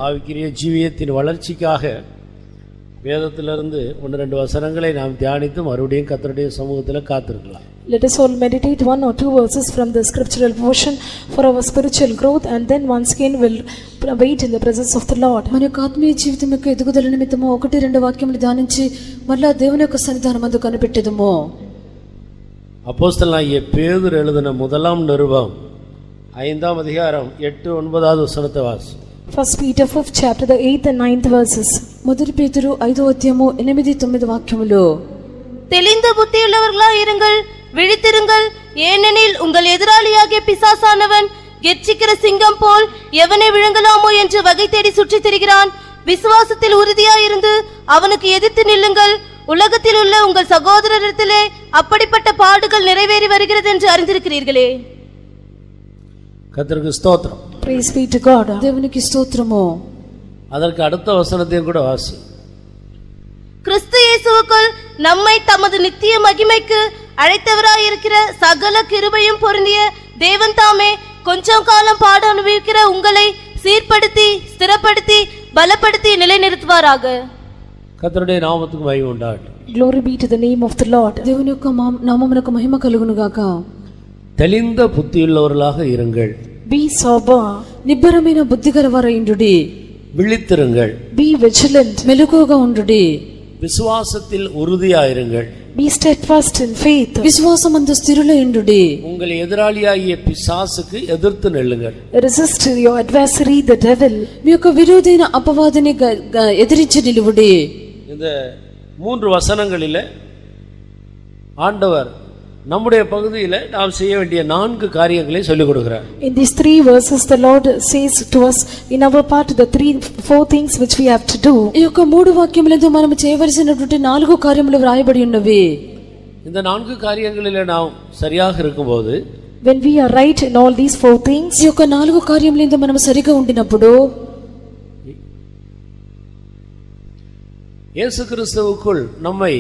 ஆவிக்குரிய ஜீவியத்தின் வளர்ச்சிக்காக வேதத்திலிருந்து 1-2 வசனங்களை நாம் தியானித்து மறுபடியும் கர்த்தருடைய சமூகத்தில் காத்திருக்கலாம். Let us all meditate 1 or 2 verses from the scriptural portion for our spiritual growth, and then once again we'll wait in the presence of the Lord. మన యొక్క ఆత్మీయ జీవితం యొక్క ఎదుగుదల నిమిత్తము 1-2 వాక్యములు ధ్యానించి మళ్ళా దేవుని యొక్క సన్నిధానమందు కనిపెట్టెదము. அப்போஸ்தலனாகிய பேதுரு எழுதின முதலாம் நிருபம் 5ஆம் அதிகாரம் 8-9 வசனத்தை வாசி. First Peter 5th chapter, the 8th and 9th verses. మొదటి పేతురు 5వ అధ్యాయము 8-9 వాక్యములు. தெளிந்த புத்தியுள்ளவர்களாய் இருங்கள், விழித்திருங்கள், ஏனெனில் உங்கள் எதிராளியாகிய பிசாசானவன் கெர்ச்சிக்கிற சிங்கம் போல் எவனை விழுங்கலாமோ என்று வகை தேடி சுற்றித் திரிகிறான். விசுவாசத்தில் உறுதியாயிருந்து அவனுக்கு எதிர்த்து நில்லுங்கள். உலகத்தில் உள்ள உங்கள் சகோதரரிடத்திலே அப்படிப்பட்ட பாடுகள் நிறைவேறி வருகிறது என்று அறிந்திருக்கிறீர்களே. கர்த்தருக்கு ஸ்தோத்திரம். Praise be to God. దేవునికి స్తోత్రము. அதற்கு அடுத்த வசனத்தையும் கூட வாசி. கிறிஸ்து இயேசுவுக்குள் நம்மை தமது நித்திய மகிமைக்கு அழைத்தவராய் இருக்கிற சகல கிருபையும் பொருந்திய தேவன் தாமே கொஞ்சம் காலம் பாட அனுபவிக்கிற உங்களை சீர்படுத்தி ஸ்திரப்படுத்தி பலப்படுத்தி நிலைநிறுத்துவாராக. கர்த்தருடைய நாமத்துக்கு மகிமை உண்டாகட்டும். Glory be to the name of the Lord. దేవుని యొక్క నామమునకు మహిమ కలుగును గాక. தெளிந்த புத்தியுள்ளவர்களாக இருங்கள். Be sober, నిబ్బరమైన బుద్ధి గలవారైయుండుడి. விழித்திருங்கள். be vigilant, మెలకువగా ఉండుడి. விசுவாசத்தில் உறுதியாயிருங்கள். be steadfast in faith. విశ్వాసమందు స్థిరులైయుండుడి. உங்கள் எதிராளியாகிய பிசாசுக்கு எதிர்த்து நில்லுங்கள். Resist your adversary the devil. మీ యొక్క విరోధైన అపవాదిని ఎదిరించి నిలువుడి. இந்த 3 வசனங்களிலே ஆண்டவர் நம்முடைய பகுதியில் நாம் செய்ய வேண்டிய 4 காரியங்களை சொல்லிக் கொடுக்கிறார். In these 3 verses the Lord says to us in our part the 4 things which we have to do. ఈ యొక్క 3 వాక్యములలో మనం చేయవలసినటువంటి 4 కార్యములు వ్రాయబడి ఉన్నవి. இந்த 4 காரியங்களிலே நாம் சரியாக இருக்கும்போது, when we are right in all these 4 things, ఈ యొక్క 4 కార్యములలో మనం సరిగా ఉండినప్పుడు இயேசு கிறிஸ்துவுக்குள் நம்மை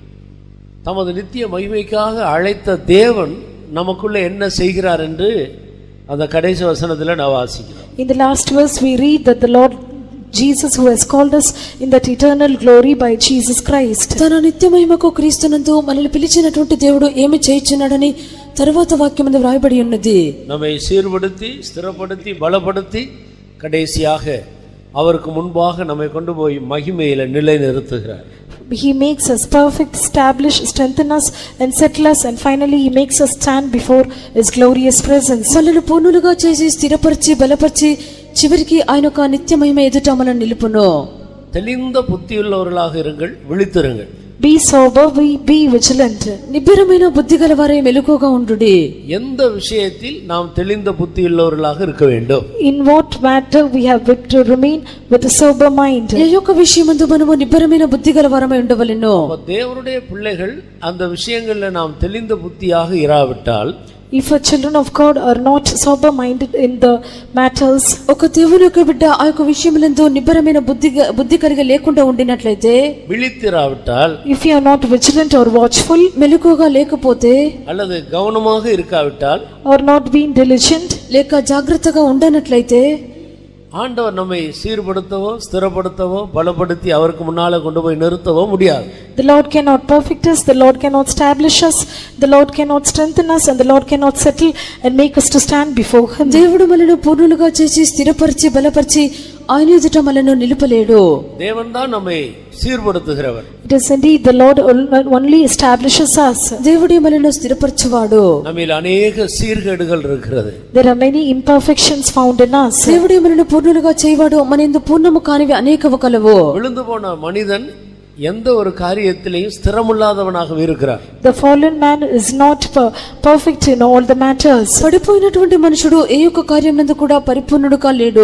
தமது நித்திய மகிமைக்காக அழைத்த தேவன் நமக்குள்ள என்ன செய்கிறார் என்று அந்த கடைசி வசனத்தில் நான் வாசிக்கிறோம். In the last verse we read that the Lord Jesus who has called us in that eternal glory by Jesus Christ. తన నిత్య మహిమకు క్రీస్తునందు మనల్ని పిలిచినటువంటి దేవుడు ఏమి చేయుచున్నాడని తరువాత వాక్యమందు వ్రాయబడి ఉన్నది. நம்மை சீர்படுத்தி ஸ்திரப்படுத்தி பலப்படுத்தி கடைசியாக அவருக்கு முன்பாக நம்மை கொண்டு போய் மகிமையில நிலைநிறுத்துகிறார். He makes us perfect, establish, strengthen us and settle us, and finally he makes us stand before his glorious presence. మనల్ని పూర్ణులుగా చేసి స్థిరపరిచి బలపరిచి చివరికి ఆయన యొక్క నిత్య మహిమ ఎదుట మనల్ని నిలుపును. தெளிந்த புத்தியுள்ளவர்களாக இருங்கள், விழித்திருங்கள். Be sober, be vigilant. నిబ్బరమైన బుద్ధి గలవారై మెలకువగా ఉండుడి. எந்த விஷயத்தில் நாம் தெளிந்த புத்தியுள்ளவர்களாக இருக்க வேண்டும்? In what matter we have to remain with a sober mind. ఏ యొక్క విషయమందు మనము నిబ్బరమైన బుద్ధి గలవారమై ఉండవలెను. தேவனுடைய பிள்ளைகள் அந்த விஷயங்களில் நாம் தெளிந்த புத்தியாக இராவிட்டால், if a children of God are not sober minded in the matters, ఒక దేవుని యొక్క బిడ్డ ఆ యొక్క విషయములందు నిబ్బరమైన బుద్ధి కలిగి లేకుండా ఉండినట్లయితే, விழித்திராவிட்டால், if you are not vigilant or watchful, మెలకువగా లేకపోతే, அல்லது கவனமாக இருக்காவிட்டால், or not being diligent, లేక జాగ్రత్తగా ఉండనట్లయితే, ஆண்டவர் நம்மை சீர்படுத்தவோ ஸ்திரப்படுத்தவோ பலப்படுத்தி அவருக்கு முன்னால கொண்டு போய் நிறுத்தவோ முடியாது. The Lord cannot perfect us, the Lord cannot establish us, the Lord cannot strengthen us, and the Lord cannot settle and make us to stand before him. దేవుడు మనల్ని పూర్ణులుగా చేసి స్థిరపరిచి బలపరిచి ఆయన ఎదుట మనల్ని నిలుపలేడు. தேவன் தான் நம்மை சீர்படுத்துகிறவர். It is indeed the Lord only establishes us. దేవుడే మనల్ని స్థిరపరచువాడు. நம்மில் अनेक சீர்கேடுகள் இருக்கிறது. There are many imperfections found in us. దేవుడే మనల్ని పూర్ణులుగా చేయవాడు. మనయందు పూర్ణము కానివి అనేకము కలవు. விழுந்து போன மனிதன் எந்த ஒரு காரியத்திலையும் ஸ்திரமில்லாதவனாக இருக்கிறார். The fallen man is not perfect in all the matters. పడిపోయినటువంటి మనుషుడు ఏ యొక్క కార్యమునందు కూడా పరిపూర్ణుడుగా లేడు.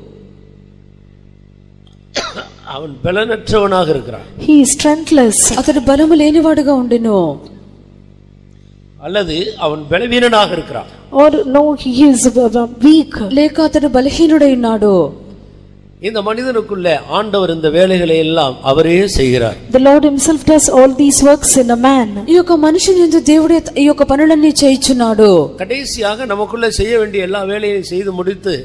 அவன் பலனற்றவனாக இருக்கிறான். He is strengthless. అతడు బలము లేనివాడుగా ఉండెను. அல்லது அவன் பலவீனனாக இருக்கிறான். Or no, he is weak. లేక అతడు బలహీనుడై ఉన్నాడు. இந்த மனிதனுக்குள்ள ஆண்டவர் இந்த வேலைகளை எல்லாம் அவரே செய்கிறார். The Lord himself does all these works in a man. ఈ యొక్క మనిషిని యందు దేవుడే ఈ యొక్క పనులన్నీ చేయుచున్నాడు. கடைசியாக நமக்குள்ள செய்ய வேண்டிய எல்லா வேலையையும் செய்து முடித்து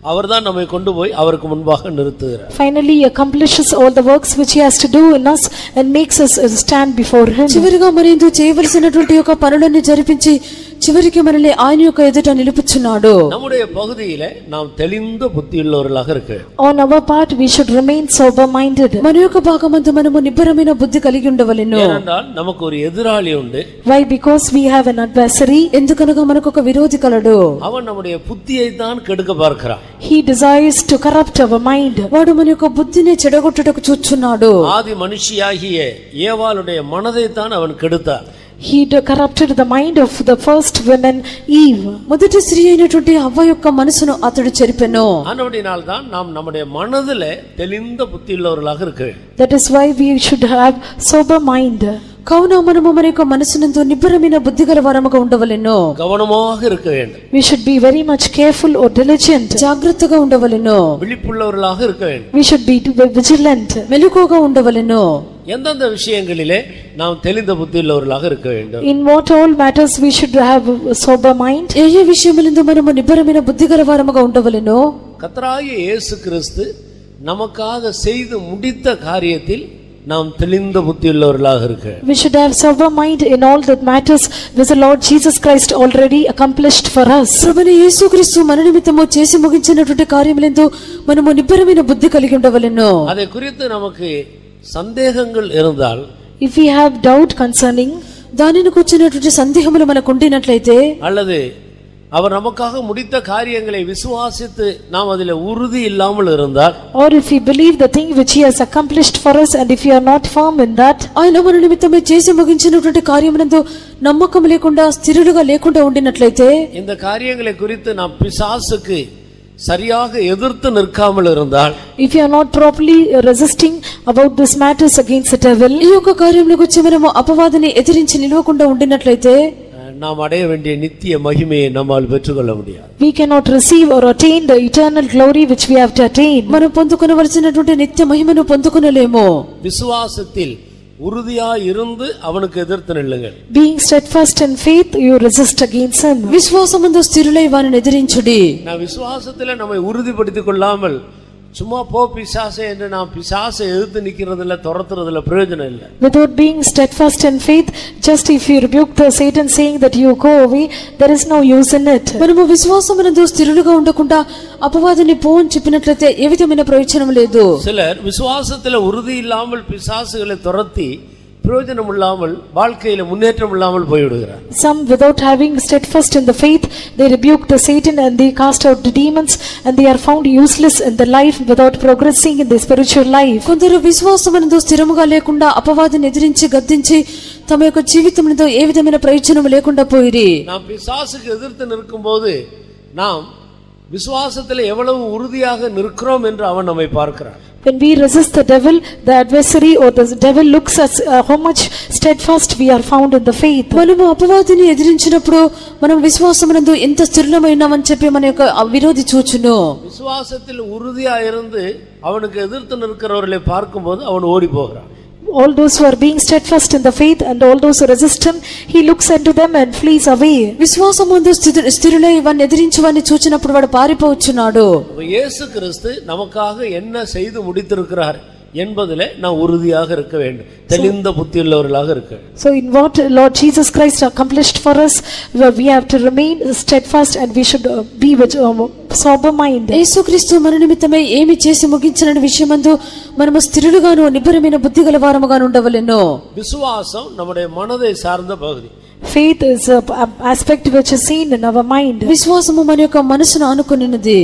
அவர்தான் நம்மை கொண்டு போய் அவருக்கு முன்பாக நிறுத்துகிறார். Finally he accomplishes all the works which he has to do in us and makes us stand before him. చివరిగా మరిందు చేయవలసినటువంటి యొక్క పనులను జరిపించి చివరికి మనల్ని ఆయన యొక్క ఎదుట నిలుపుచున్నాడు. நம்முடைய பகுதியிலே நாம் தெளிந்த புத்தியுள்ளவர்களாக இருக்க. On our part we should remain sober minded. మన యొక్క భాగమందు మనము నిబ్బరమైన బుద్ధి కలిగి ఉండవలెను. ஏனென்றால் நமக்கு ஒரு எதிராளி உண்டு. Why? Because we have an adversary. ఎందుకనగా మనకు ఒక విరోధి కలడు. அவன் நம்முடைய புத்தியை தான் கெடுக்க பார்க்கிறான். He desires to corrupt our mind. వాడు మన యొక్క బుద్ధిని చెడగొట్టుటకు చూచున్నాడు. ஆதி மனுஷியாகிய ஏவாளுடைய மனதை தான் அவன் கெடுத்தான். He corrupted the mind of the first woman Eve. మొదటి స్త్రీ అయినటువంటి హవ్వ యొక్క మనసును అతడు చెరిపెను. ஆனபடியால் தான் நாம் நம்முடைய மனதிலே தெளிந்த புத்தியுள்ளவர்களாக இருக்க வேண்டும். That is why we should have sober mind. కావున మనము మన యొక్క మనసునందు నిబ్బరమైన బుద్ధి గల వారముగా ఉండవలెను. கவனமாக இருக்க வேண்டும். We should be very much careful or diligent. జాగ్రత్తగా ఉండవలెను. விழிப்புள்ளவர்களாக இருக்க வேண்டும். We should be vigilant. మెలకువగా ఉండవలెను. எந்தெந்த விஷயங்களிலே நாம் தெளிந்த புத்தியுள்ளவர்களாக இருக்க வேண்டும். In what all matters we should have a sober mind. ఏ ఏ విషయములందు మనము నిబ్బరమైన బుద్ధి గల వారముగా ఉండవలెను. கர்த்தராகிய இயேசு கிறிஸ்து நமக்காக செய்து முடித்த காரியத்தில் நாம் தெளிந்த புத்தியுள்ளவர்களாக இருக்க. We should have sober mind in all that matters which the Lord Jesus Christ already accomplished for us. ప్రభువైన యేసుక్రీస్తు మన నిమిత్తము చేసి ముగించినటువంటి కార్యములందు మనము నిబ్బరమైన బుద్ధి కలిగి ఉండవలెను. அதை குறித்து நமக்கு சந்தேகங்கள் இருந்தால், If we have doubt concerning, దానిని కూర్చున్నటువంటి సందేహములు మనకు ఉండినట్లయితే, அல்லது அவர் நமக்காக முடித்த காரியங்களை விசுவாசித்து நாம் அதிலே உறுதி இல்லாமல் இருந்தால், or if we believe the thing which he has accomplished for us and if we are not firm in that, ఆయన మన నిమిత్తమే చేసి ముగించినటువంటి కార్యమునందు నమ్మకం లేకుండా స్థిరులుగా లేకుండా ఉండినట్లయితే, இந்த காரியங்களை குறித்து நாம் பிசாசுக்கு சரியாக எதிர்த்து நிற்காமல் இருந்தால், if you are not properly resisting about this matters against the devil, ఈ యొక్క కార్యముల గురించి మనము అపవాదిని ఎదిరించి నిలవకుండా ఉండినట్లయితే, நாம் அடைய வேண்டிய நித்திய மகிமையை நம்மால் பெற்றுக்கொள்ள முடியாது. we cannot receive or attain the eternal glory which we have to attain. మనం పొందుకొనవలసినటువంటి నిత్య మహిమను పొందుకొనలేము. விசுவாசத்தில் உறுதியாய் இருந்து அவனுக்கு எதிர்த்து நில்லுங்கள். Being steadfast in faith, you resist against him. విశ్వాసమందు స్థిరులై వారిని ఎదిరించుడి. நான் விசுவாசத்திலே நம்மை உறுதிப்படுத்திக் கொள்ளாமல் சும்மா போ பிசாசே என்று நாம் பிசாசை எதிர்த்து நிக்கிறதுல துரத்துறதுல பிரயோஜனம் இல்லை. Without being steadfast in faith, just if you rebuke the Satan saying that you go away, there is no use in it. మనము విశ్వాసమునందు స్థిరులుగా ఉండకుండా అపవాదిని పో అని చెప్పినట్లయితే ఏ విధమైన ప్రయోజనం లేదు. சிலர் விசுவாசத்திலே உறுதி இல்லாமல் பிசாசுகளை துரத்தி பிரயோஜனம் இல்லாமல் வாழ்க்கையில முன்னேற்றம் இல்லாமல் போய்விடுகிறார். Some without having steadfast in the faith, they rebuke the Satan and they cast out the demons and they are found useless in the life without progressing in their spiritual life. కొందరు విశ్వాసమునందు స్థిరముగా లేకుండా అపవాదిని ఎదిరించి గద్దించి తమ యొక్క జీవితమునందు ఏ విధమైన ప్రయోజనం లేకుండా పోయిరి. நாம் பிசாசுக்கு எதிர்த்து நிற்கும்போது நாம் விசுவாசத்திலே எவ்வளவு உறுதியாக நிற்கிறோம் என்று அவன் நம்மை பார்க்கிறான். When we resist the devil, the adversary or the devil looks at how much steadfast we are found in the faith. మనము అపవాదిని ఎదిరించినప్పుడు మనం విశ్వాసమునందు ఎంత స్థిరమైనామని చెప్పి మన యొక్క విరోధి చూచును. விசுவாசத்தில் உறுதியா இருந்து அவனுக்கு எதிர்த்து நிற்கிறவர்களை பார்க்கும்போது அவன் ஓடி போகிறான். All those who are being steadfast in the faith and all those who resist him, he looks unto them and flees away. విశ్వాసమందు స్థిరులై వారిని ఎదిరించి వారిని చూచినప్పుడు వాడు పారిపోవచ్చున్నాడు. இயேசு கிறிஸ்து நமக்காக என்ன செய்து முடித்திருக்கிறார் என்பதிலே நாம் உறுதியாக இருக்க வேண்டும். தெளிந்த புத்தியுள்ளவர்களாக இருக்க. So in what Lord Jesus Christ accomplished for us, we have to remain steadfast and we should be with sober mind. యేసుక్రీస్తు మన నిమిత్తమై ఏమి చేసి ముగించిన విషయమందు మనము స్థిరులుగాను నిబ్బరమైన బుద్ధి గల వారముగాను ఉండవలెను. விசுவாசம் நம்முடைய மனதை சார்ந்த பகுதி. Faith is an aspect which is seen in our mind. విశ్వాసము మన యొక్క మనసును ఆనుకున్నది.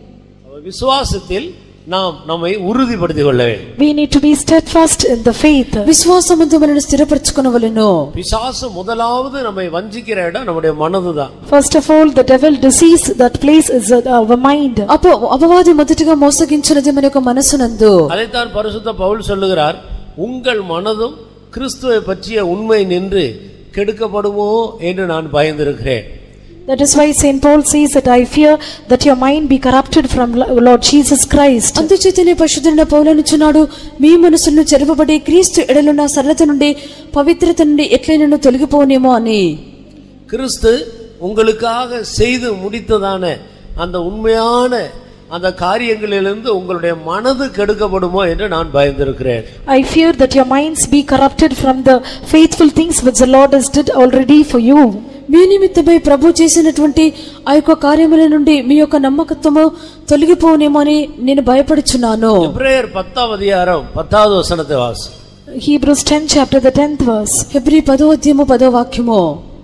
விசுவாசத்தில் நாம் நம்மை உறுதிப்படுத்திக் கொள்ள வேண்டும். We need to be steadfast in the faith. విశ్వాసమందు మనల్ని స్థిరపరచుకొనవలెను. பிசாசு முதலாவது நம்மை வஞ்சிக்கிற இடம் நம்முடைய மனதுதான். First of all, the devil deceives that place is our mind. అపవాది మొదటిగా మోసగించినది మన యొక్క మనసునందు. அதைத்தான் பரிசுத்த பவுல் சொல்லுகிறார், உங்கள் மனதும் கிறிஸ்துவை பற்றிய உண்மை நின்று கெடுக்கப்படுமோ என்று நான் பயந்திருக்கிறேன். That is why Saint Paul says that I fear that your mind be corrupted from Lord Jesus Christ. అందుచేతనే పరిశుద్ధుడైన పౌలు అనుచున్నాడు, మీ మనసులను చెరపబడి క్రీస్తు ఎడలున్న సరళత నుండి పవిత్రత నుండి ఎట్లైనను తొలగిపోనేమో అని. கிறிஸ்து உங்களுக்காக செய்து முடித்ததான அந்த உண்மையான அந்த காரியங்களிலிருந்து உங்களுடைய மனது கெடுக்கப்படுமோ என்று நான் பயந்திருக்கிறேன். I fear that your minds be corrupted from the faithful things which the Lord has did already for you. మీ నిమిత్తమై ప్రభు చేసినటువంటి ఆ యొక్క కార్యముల నుండి మీ యొక్క నమ్మకత్వము తొలగిపోనేమో అని నేను భయపడుచున్నాను. எபிரேயர் 10th அதிகாரம் 10வது வசனத்தை வாசி. Hebrews 10 chapter the 10th verse. హెబ్రీ 10వ అధ్యాయము 10వ వాక్యము.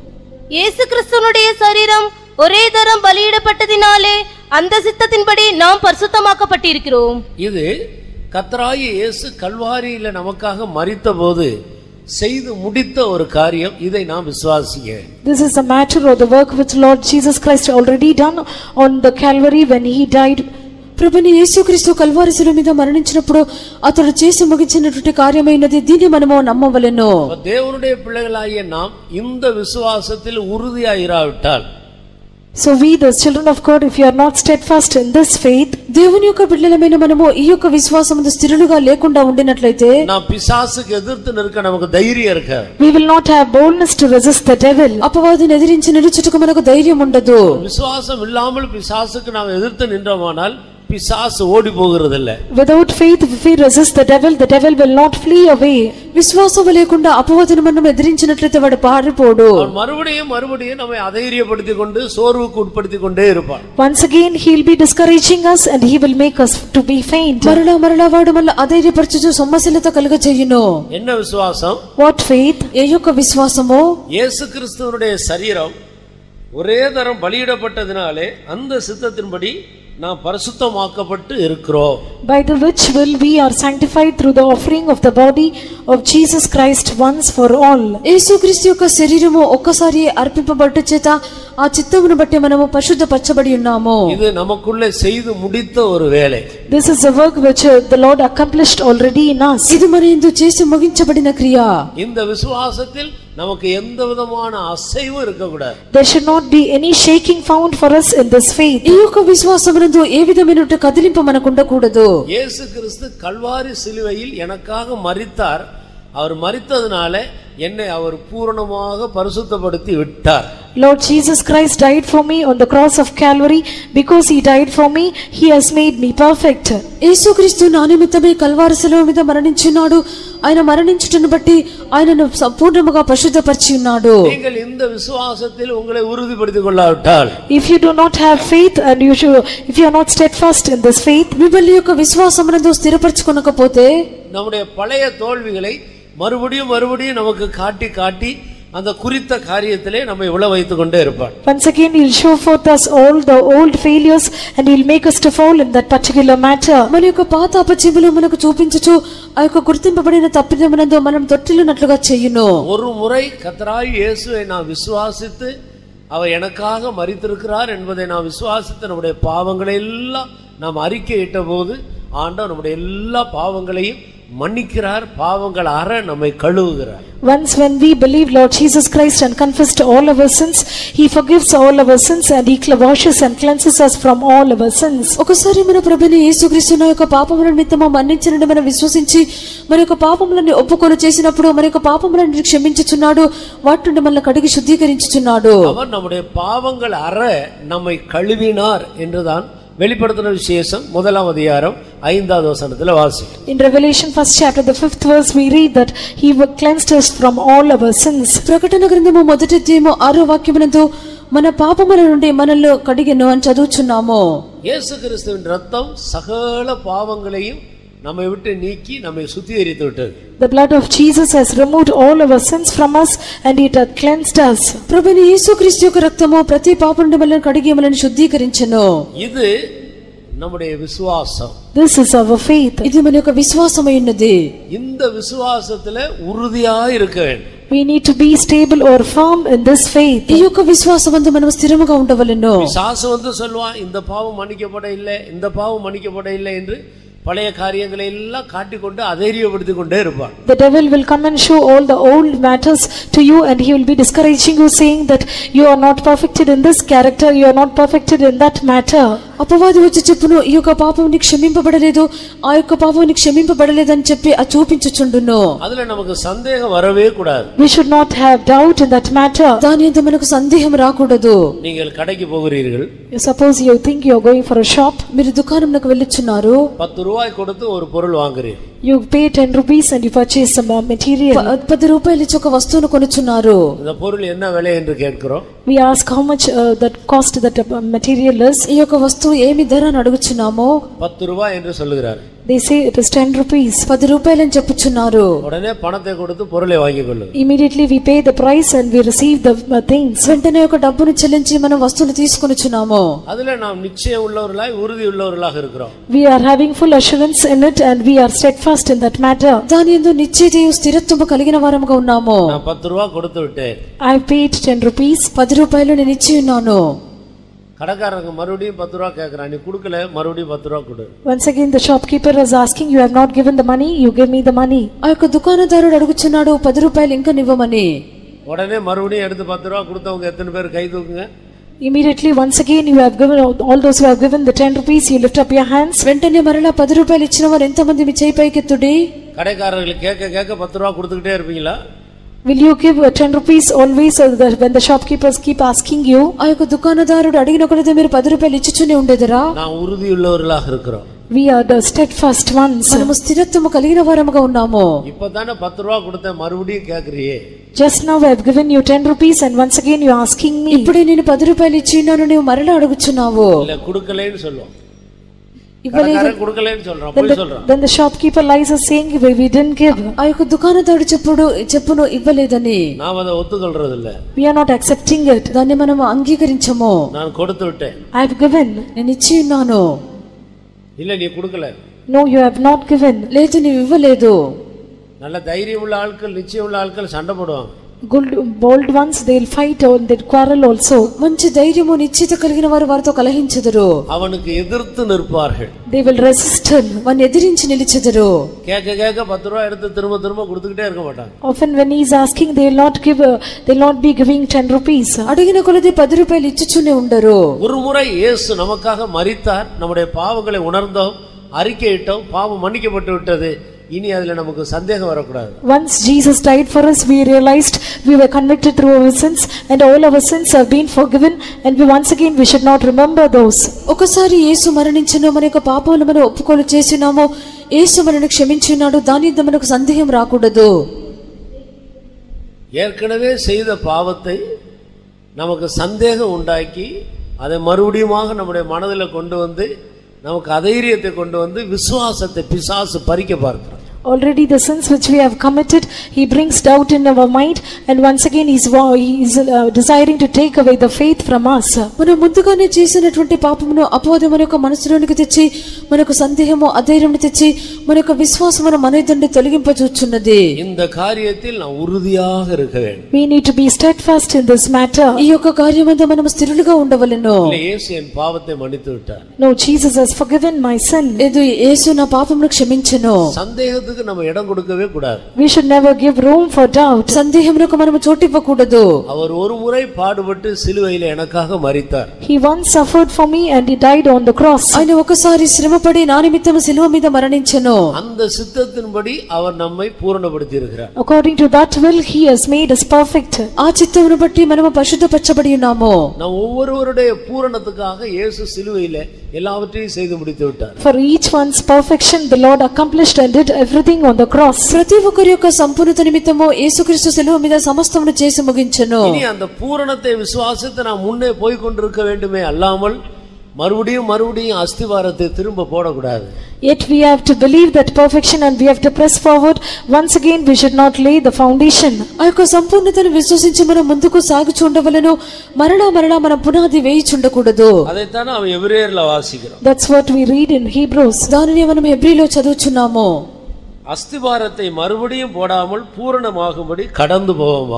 இயேசு கிறிஸ்துவினுடைய சரீரம் ஒரே தரம் பலியிடப்பட்டதினாலே அந்த சித்தத்தின்படி நாம் பரிசுத்தமாக்கப்பட்டிருக்கிறோம். இது கர்த்தராகிய இயேசு கல்வாரியில நமக்காக மரித்தபோது செய்து முடித்த ஒரு காரியம். இதை நாம் விசுவாசிக்கிறேன். This is a matter or the work which Lord Jesus Christ already done on the Calvary when he died. ప్రభుని యేసుక్రీస్తు కల్వారి శిలువ మీద మరణించినప్పుడు అతడు చేసి ముగించినటువంటి కార్యమైనది. దీన్ని మనము నమ్మవలెను. தேவனுடைய பிள்ளைகளாகிய நாம் இந்த விசுவாசத்தில் உறுதியாயிராவிட்டால், so we the children of God, if you are not steadfast in this faith, దేవుని యొక్క బిడ్డలమైన మనము ఈ యొక్క విశ్వాసములో స్థిరులుగా లేకుండా ఉండినట్లయితే நாம் பிசாசுக்கு எதிர்த்து நிற்க நமக்கு தைரியம் இருக்காது. we will not have boldness to resist the devil. అపవాదిని ఎదిరించి నిలుచుటకు మనకు ధైర్యం ఉండదు. விசுவாசம் இல்லாமல் பிசாசுக்கு நாம் எதிர்த்து நின்றோமானால் பிசாசு ஓடி போகிறதில்ல. without faith, if we resist the devil will not flee away. విశ్వాసం లేకుండా అపవాదిని మనం ఎదిరించినట్లయితే వాడు పారిపోడు. மறுபடியும் நம்மை அதைரியப்படுத்திக் கொண்டு சோர்வுக்கு உட்படுத்திக் கொண்டே இருப்பான். once again he will be discouraging us and he will make us to be faint. మరలా వాడు మళ్ళీ అధైర్యపరచుచు సొమ్మశీలత కలుగజేయును. என்ன விசுவாசம்? what faith? ఏ యొక్క విశ్వాసము? இயேசு கிறிஸ்துவினுடைய சரீரம் ஒரே தரம் பலியிடப்பட்டதினாலே அந்த சித்தத்தின்படி நாம் பரிசுத்தமாக்கப்பட்டு இருக்கிறோம். by the which will we are sanctified through the offering of the body of Jesus Christ once for all. యేసుక్రీస్తు యొక్క శరీరము ఒక్కసారి అర్పింపబట్టు చేత ఆ చిత్తమును బట్టి మనము పరిశుద్ధపరచబడి ఉన్నాము. இது நமக்குள்ளே செய்து முடித்த ஒரு வேலை. this is a work which the Lord accomplished already in us. ఇది మన యందు చేసి ముగించబడిన క్రియ. இந்த விசுவாசத்தில் நமக்கு எந்த விதமான அசைவும் இருக்க கூடாது. there should not be any shaking found for us in this faith. ఈ యొక్క విశ్వాసమునందు ఏ విధమైన కదిలింపు మనకు ఉండకూడదు. இயேசு கிறிஸ்து கல்வாரி சிலுவையில் எனக்காக மரித்தார். அவர் மரித்ததனால என்னை அவர் பூரணமாக பரிசுத்தப்படுத்தி விட்டார். Lord Jesus Christ died for me on the cross of Calvary. because he died for me, he has made me perfect. యేసుక్రీస్తు నా నిమిత్తమే కల్వారి శిలువ మీద మరణించున్నాడు. ఆయన మరణించుటను బట్టి ఆయనను సంపూర్ణముగా పరిశుద్ధపరిచి ఉన్నాడు. நீங்கள் இந்த விசுவாசத்தில் உங்களை உறுதிப்படுத்திக் கொள்ளாவிட்டால், if you do not have faith and if you are not steadfast in this faith, మిమ్మల్ని యొక్క విశ్వాసమునందు స్థిరపరచుకొనకపోతే நம்முடைய பழைய தோல்விகளை மறுபடியும் நமக்கு காட்டி அந்த குறித்த காரியத்திலே நம்மை உள வைத்துக் கொண்டே இருப்பார். once again he will show forth us all the old failures and he will make us to fall in that particular matter. మన యొక్క పాత అపజయములు మనకు చూపించుచు ఆ యొక్క గుర్తింపబడిన తప్పిదమునందు మనం తొట్టిల్లునట్లుగా చేయును. ஒரு முறை கர்த்தராகிய இயேசுவை நான் விசுவாசித்து அவர் எனக்காக மரித்திருக்கிறார் என்பதை நான் விசுவாசித்து நம்முடைய பாவங்களை எல்லாம் நாம் அறிக்கையிட்ட போது ஆண்டவர் நம்முடைய எல்லா பாவங்களையும் மன்னிக்கிறார். பாவங்கள் அற நம்மை கழுவுகிறார். once when we believe Lord Jesus Christ and confess all our sins, he forgives all our sins and he washes and cleanses us from all our sins. ఒకసారి మన ప్రభుని యేసుక్రీస్తు నా యొక్క పాపముల నిమిత్తము మన్నించినని మనం విశ్వసించి మన యొక్క పాపములను ఒప్పుకొని చేసినప్పుడు మన యొక్క పాపములను క్షమించుచున్నాడు. వాటి నుండి మనల్ని కడిగి శుద్ధీకరించుచున్నాడు. அவர் நம்முடைய பாவங்கள் அற நம்மை கழுவினார் என்றுதான் வெளிப்படுத்தின விசேஷம் 1th அதிகாரம் 5வது வசனத்தில் வாசி. in Revelation 1st chapter the 5th verse we read that he cleansed us from all our sins. ప్రకటన గ్రంథము 1వ అధ్యాయము 6వ వాక్యమునందు మన పాపముల నుండి మనల్ని కడిగెను అని చదువుచున్నాము. இயேசு கிறிஸ்துவின் இரத்தம் சகல பாவங்களையும் நம்மை விட்டு நீக்கி நம்மை சுத்திகரித்து விட்டது. the blood of Jesus has removed all our sins from us and it hath cleansed us. ప్రభుని యేసుక్రీస్తు యొక్క రక్తము ప్రతి పాపం నుండి మనల్ని కడిగి మనల్ని శుద్ధీకరించెను. ఇది நம்முடைய விசுவாசம். this is our faith. ఇది మన యొక్క విశ్వాసమైనది. இந்த விசுவாசத்திலே உறுதியாய் இருக்க வேண்டும். we need to be stable or firm in this faith. ఈ యొక్క విశ్వాసమందు మనం స్థిరముగా ఉండవలెను. பிசாசு வந்து சொல்வான் இந்த பாவம் மன்னிக்கப்பட இல்லை, இந்த பாவம் மன்னிக்கப்பட இல்லை என்று பழைய காரியங்களை எல்லாம் காட்டிக்கொண்டு அதைரியப்படுத்திக் கொண்டே இருப்பான். The devil will come and show all the old matters to you, and he will be discouraging you, saying that you are not perfected in this character, you are not perfected in that matter. అపవాది వచ్చి చెప్పును, ఈ యొక్క పాపం నీకు క్షమింపబడలేదు, ఆ యొక్క పాపం నీకు క్షమింపబడలేదని చెప్పి ఆ చూపించుచుండును. அதுல நமக்கு சந்தேகம் வரவே கூடாது. We should not have doubt in that matter. దాని యందు మనకు సందేహం రాకూడదు. நீங்கள் కடைக்கு போகிறீர்கள். Suppose you think you are going for a shop. మీరు దుకాణంలోకి వెళ్ళుచున్నారు. 10 ரூபாய் கொடுத்து ஒரு பொருள் வாங்குறீர்கள். You pay 10 rupees and you purchase some material. 10 రూపాయలు ఇచ్చి ఒక వస్తువును కొనుచున్నారు. இந்த பொருள் என்ன விலை என்று கேட்கிறோம். We ask how much that cost that material is. ఈ యొక్క వస్తువు ఏమి ధర అని అడుగుచున్నామో. 10 ரூபாய் என்று சொல்லுகிறார். They say it is 10 rupees. 10 రూపాయలు అని చెప్పుచున్నారు. உடனே பணத்தை கொடுத்து பொருளை வாங்கிக் கொள்ளுங்க. Immediately we pay the price and we receive the things. వెంటనే ఒక డబ్బును చెల్లించి మనం వస్తువులు తీసుకొనుచున్నాము. அதுல நாம் நிச்சயம் உள்ளவர்களாய் உறுதி உள்ளவர்களாக இருக்கிறோம். We are having full assurance in it and we are steadfast in that matter. దాని యందు నిశ్చయతయు స్థిరత్వము కలిగిన వారముగా ఉన్నాము. நான் 10 ரூபாய் கொடுத்து விட்டேன். I paid 10 rupees. 10 రూపాయలు నేను ఇచ్చి ఉన్నాను. கடைக்காரங்க மறுபடியும் 10 ரூபாய் கேக்குறான். நீ கொடுக்கல, மறுபடியும் 10 ரூபாய் கொடு. Once again the shopkeeper is asking, you have not given the money, you give me the money. ఆ యొక్క దుకాణదారుడు అడుగుచున్నాడు 10 రూపాయలు ఇంకా నివ్వమని. உடனே மறுபடியும் எடுத்து 10 ரூபாய் கொடுத்தவங்க எத்தனை பேர் கை தூக்குங்க? Immediately once again you have given, all those who have given the 10 rupees, you lift up your hands. వెంటనే మరలా 10 రూపాయలు ఇచ్చిన వారు ఎంతమంది మీ చేయి పైకెత్తుడి. கடைக்காரர்கள் கேட்க 10 ரூபாய் கொடுத்துக்கிட்டே இருப்பீங்களா? Will you give 10 rupees always when the shopkeepers keep asking you? ఆ యొక్క దుకాణదారుడు అడిగిన కొలది మీరు 10 రూపాయలు ఇచ్చుచునే ఉండేదరా? நான் உறுதியுள்ளவர்களாக இருக்கிறோம். We are the steadfast ones. మనము స్థిరత్వము కలిగిన వారముగా ఉన్నాము. இப்பதானே 10 ரூபாய் கொடுத்த மறுபடியும் கேக்குறியே. Just now I have given you 10 rupees and once again you are asking me. ఇప్పుడే నేను 10 రూపాయలు ఇచ్చి ఉన్నాను, నీవు మరలా అడుగుచున్నావు. இல்ல கொடுக்கலன்னு சொல்லுவோம். ఇవ్వలేదు கொடுக்கலன்னு சொல்றான், போய் சொல்றான். Then the shopkeeper lies as saying we didn't give. ఆ యొక్క దుకాణదారుడు చెప్పును ఇవ్వలేదని. நாம் அதை ஒத்துக்கொள்றது இல்ல. We are not accepting it. దాన్ని మనం అంగీకరించము. நான் கொடுத்து விட்டேன். I have given. నేను ఇచ్చి ఉన్నాను. இல்ல நீ கொடுக்கல. No, you have not given. లేదు నీవు ఇవ్వలేదు. நல்ல தைரியம் உள்ள ஆட்கள், நிச்சயம் உள்ள ஆட்கள் சண்டை போடுவாங்க. Good bold ones, they'll fight or they'll quarrel also. మంచి ధైర్యము నిశ్చిత కలిగిన వారు వారితో కలహించెదరు. அவனுக்கு எதிர்த்து நிற்பார்கள். They will resist him. వారిని ఎదిరించి నిలిచెదరు. கேட்க 10 ரூபாய் எடுத்து திரும்ப கொடுத்துக்கிட்டே இருக்க மாட்டாங்க. Often when he is asking, they'll not be giving 10 rupees. అడిగిన కొలది 10 రూపాయలు ఇచ్చుచునే ఉండరు. ஒரு முறை இயேசு நமக்காக மரித்தார், நம்முடைய பாவங்களை உணர்ந்தோம், அறிக்கையிட்டோம், பாவம் மன்னிக்கப்பட்டு விட்டது. இனி அதுல நமக்கு சந்தேகம் வரக்கூடாது. Once Jesus died for us, we realized we were convicted through our sins and all our sins have been forgiven, and once again we should not remember those. ఒకసారి యేసు మరణించెను, మన యొక్క పాపములు మనం ఒప్పుకోలు చేసినాము, యేసు మనల్ని క్షమించున్నాడు, దాని యందు మనకు సందేహం రాకూడదు. ஏற்கனவே செய்த பாவத்தை நமக்கு சந்தேகம் உண்டாக்கி அதை மறுபடியுமாக நம்முடைய மனதில் கொண்டு வந்து நமக்கு அதைரியத்தை கொண்டு வந்து விசுவாசத்தை பிசாசு பறிக்க பார்க்கிறான். Already the sins which we have committed, he brings doubt in our mind, and once again he is desiring to take away the faith from us. మనం ముందుగానే చేసినటువంటి పాపమును అపవాది మన యొక్క మనసులోనికి తెచ్చి మనకు సందేహము అధైర్యము తెచ్చి మన యొక్క విశ్వాసమును మన నుండి తొలగింపజూచున్నది. இந்த காரியத்தில் நாம் உறுதியாக இருக்க வேண்டும். We need to be steadfast in this matter. ఈ యొక్క కార్యమందు మనం స్థిరులుగా ఉండవలెను. యేసు என் பாவத்தை மன்னித்து விட்டார். No, Jesus has forgiven my sin. యేసు నా పాపమును క్షమించెను. సందేహத்துக்கு நம்ம இடம் கொடுக்கவே கூடாது. We should never give room for doubt. సందేహమునకు మనము చోటివ్వకూడదు. அவர் ஒரு முறை பாடுபட்டு சிலுவையில் எனக்காக மரித்தார். He once suffered for me and he died on the cross. ఆయన ఒకసారి శ్రమపడి నా నిమిత్తము సిలువ మీద మరణించెను. அந்த சித்தத்தின்படி அவர் நம்மை பூரணப்படுத்தி இருக்கிறார். According to that will he has made us perfect. ఆ చిత్తమును బట్టి మనము పరిశుద్ధపరచబడి ఉన్నాము. நாம் ஒவ்வொருவருடைய பூரணத்துக்காக இயேசு சிலுவையில் எல்லாவற்றையும் செய்து முடித்து விட்டார். For each one's perfection the Lord accomplished and did everything on the cross. ప్రతి ఒక్కరి యొక్క సంపూర్ణత నిమిత్తము యేసుక్రీస్తు సిలువ మీద సమస్తమును చేసి ముగించెను. ఇని அந்த பூரணத்தை விசுவாசித்து நாம் முன்னே போய் கொண்டிருக்க வேண்டுமே அல்லாமல் மறுபடியும் அஸ்திவாரத்தை திரும்ப போடக்கூடாது. Yet we have to believe that perfection and we have to press forward. Once again we should not lay the foundation. ఆ యొక్క సంపూర్ణతను విశ్వసించి మనం ముందుకు సాగుచూ ఉండవలెను. మరలా మనం పునాది వేయిచుండకూడదు. అదైతే நாம் ఎబ్రియర్లో వాసిக்கிறோம். That's what we read in Hebrews. దానిని మనం హెబ్రీలో చదువుచున్నాము. அஸ்திவாரத்தை மறுபடியும் போடாமல் பூரணமாகும்படி கடந்து போவோமாக.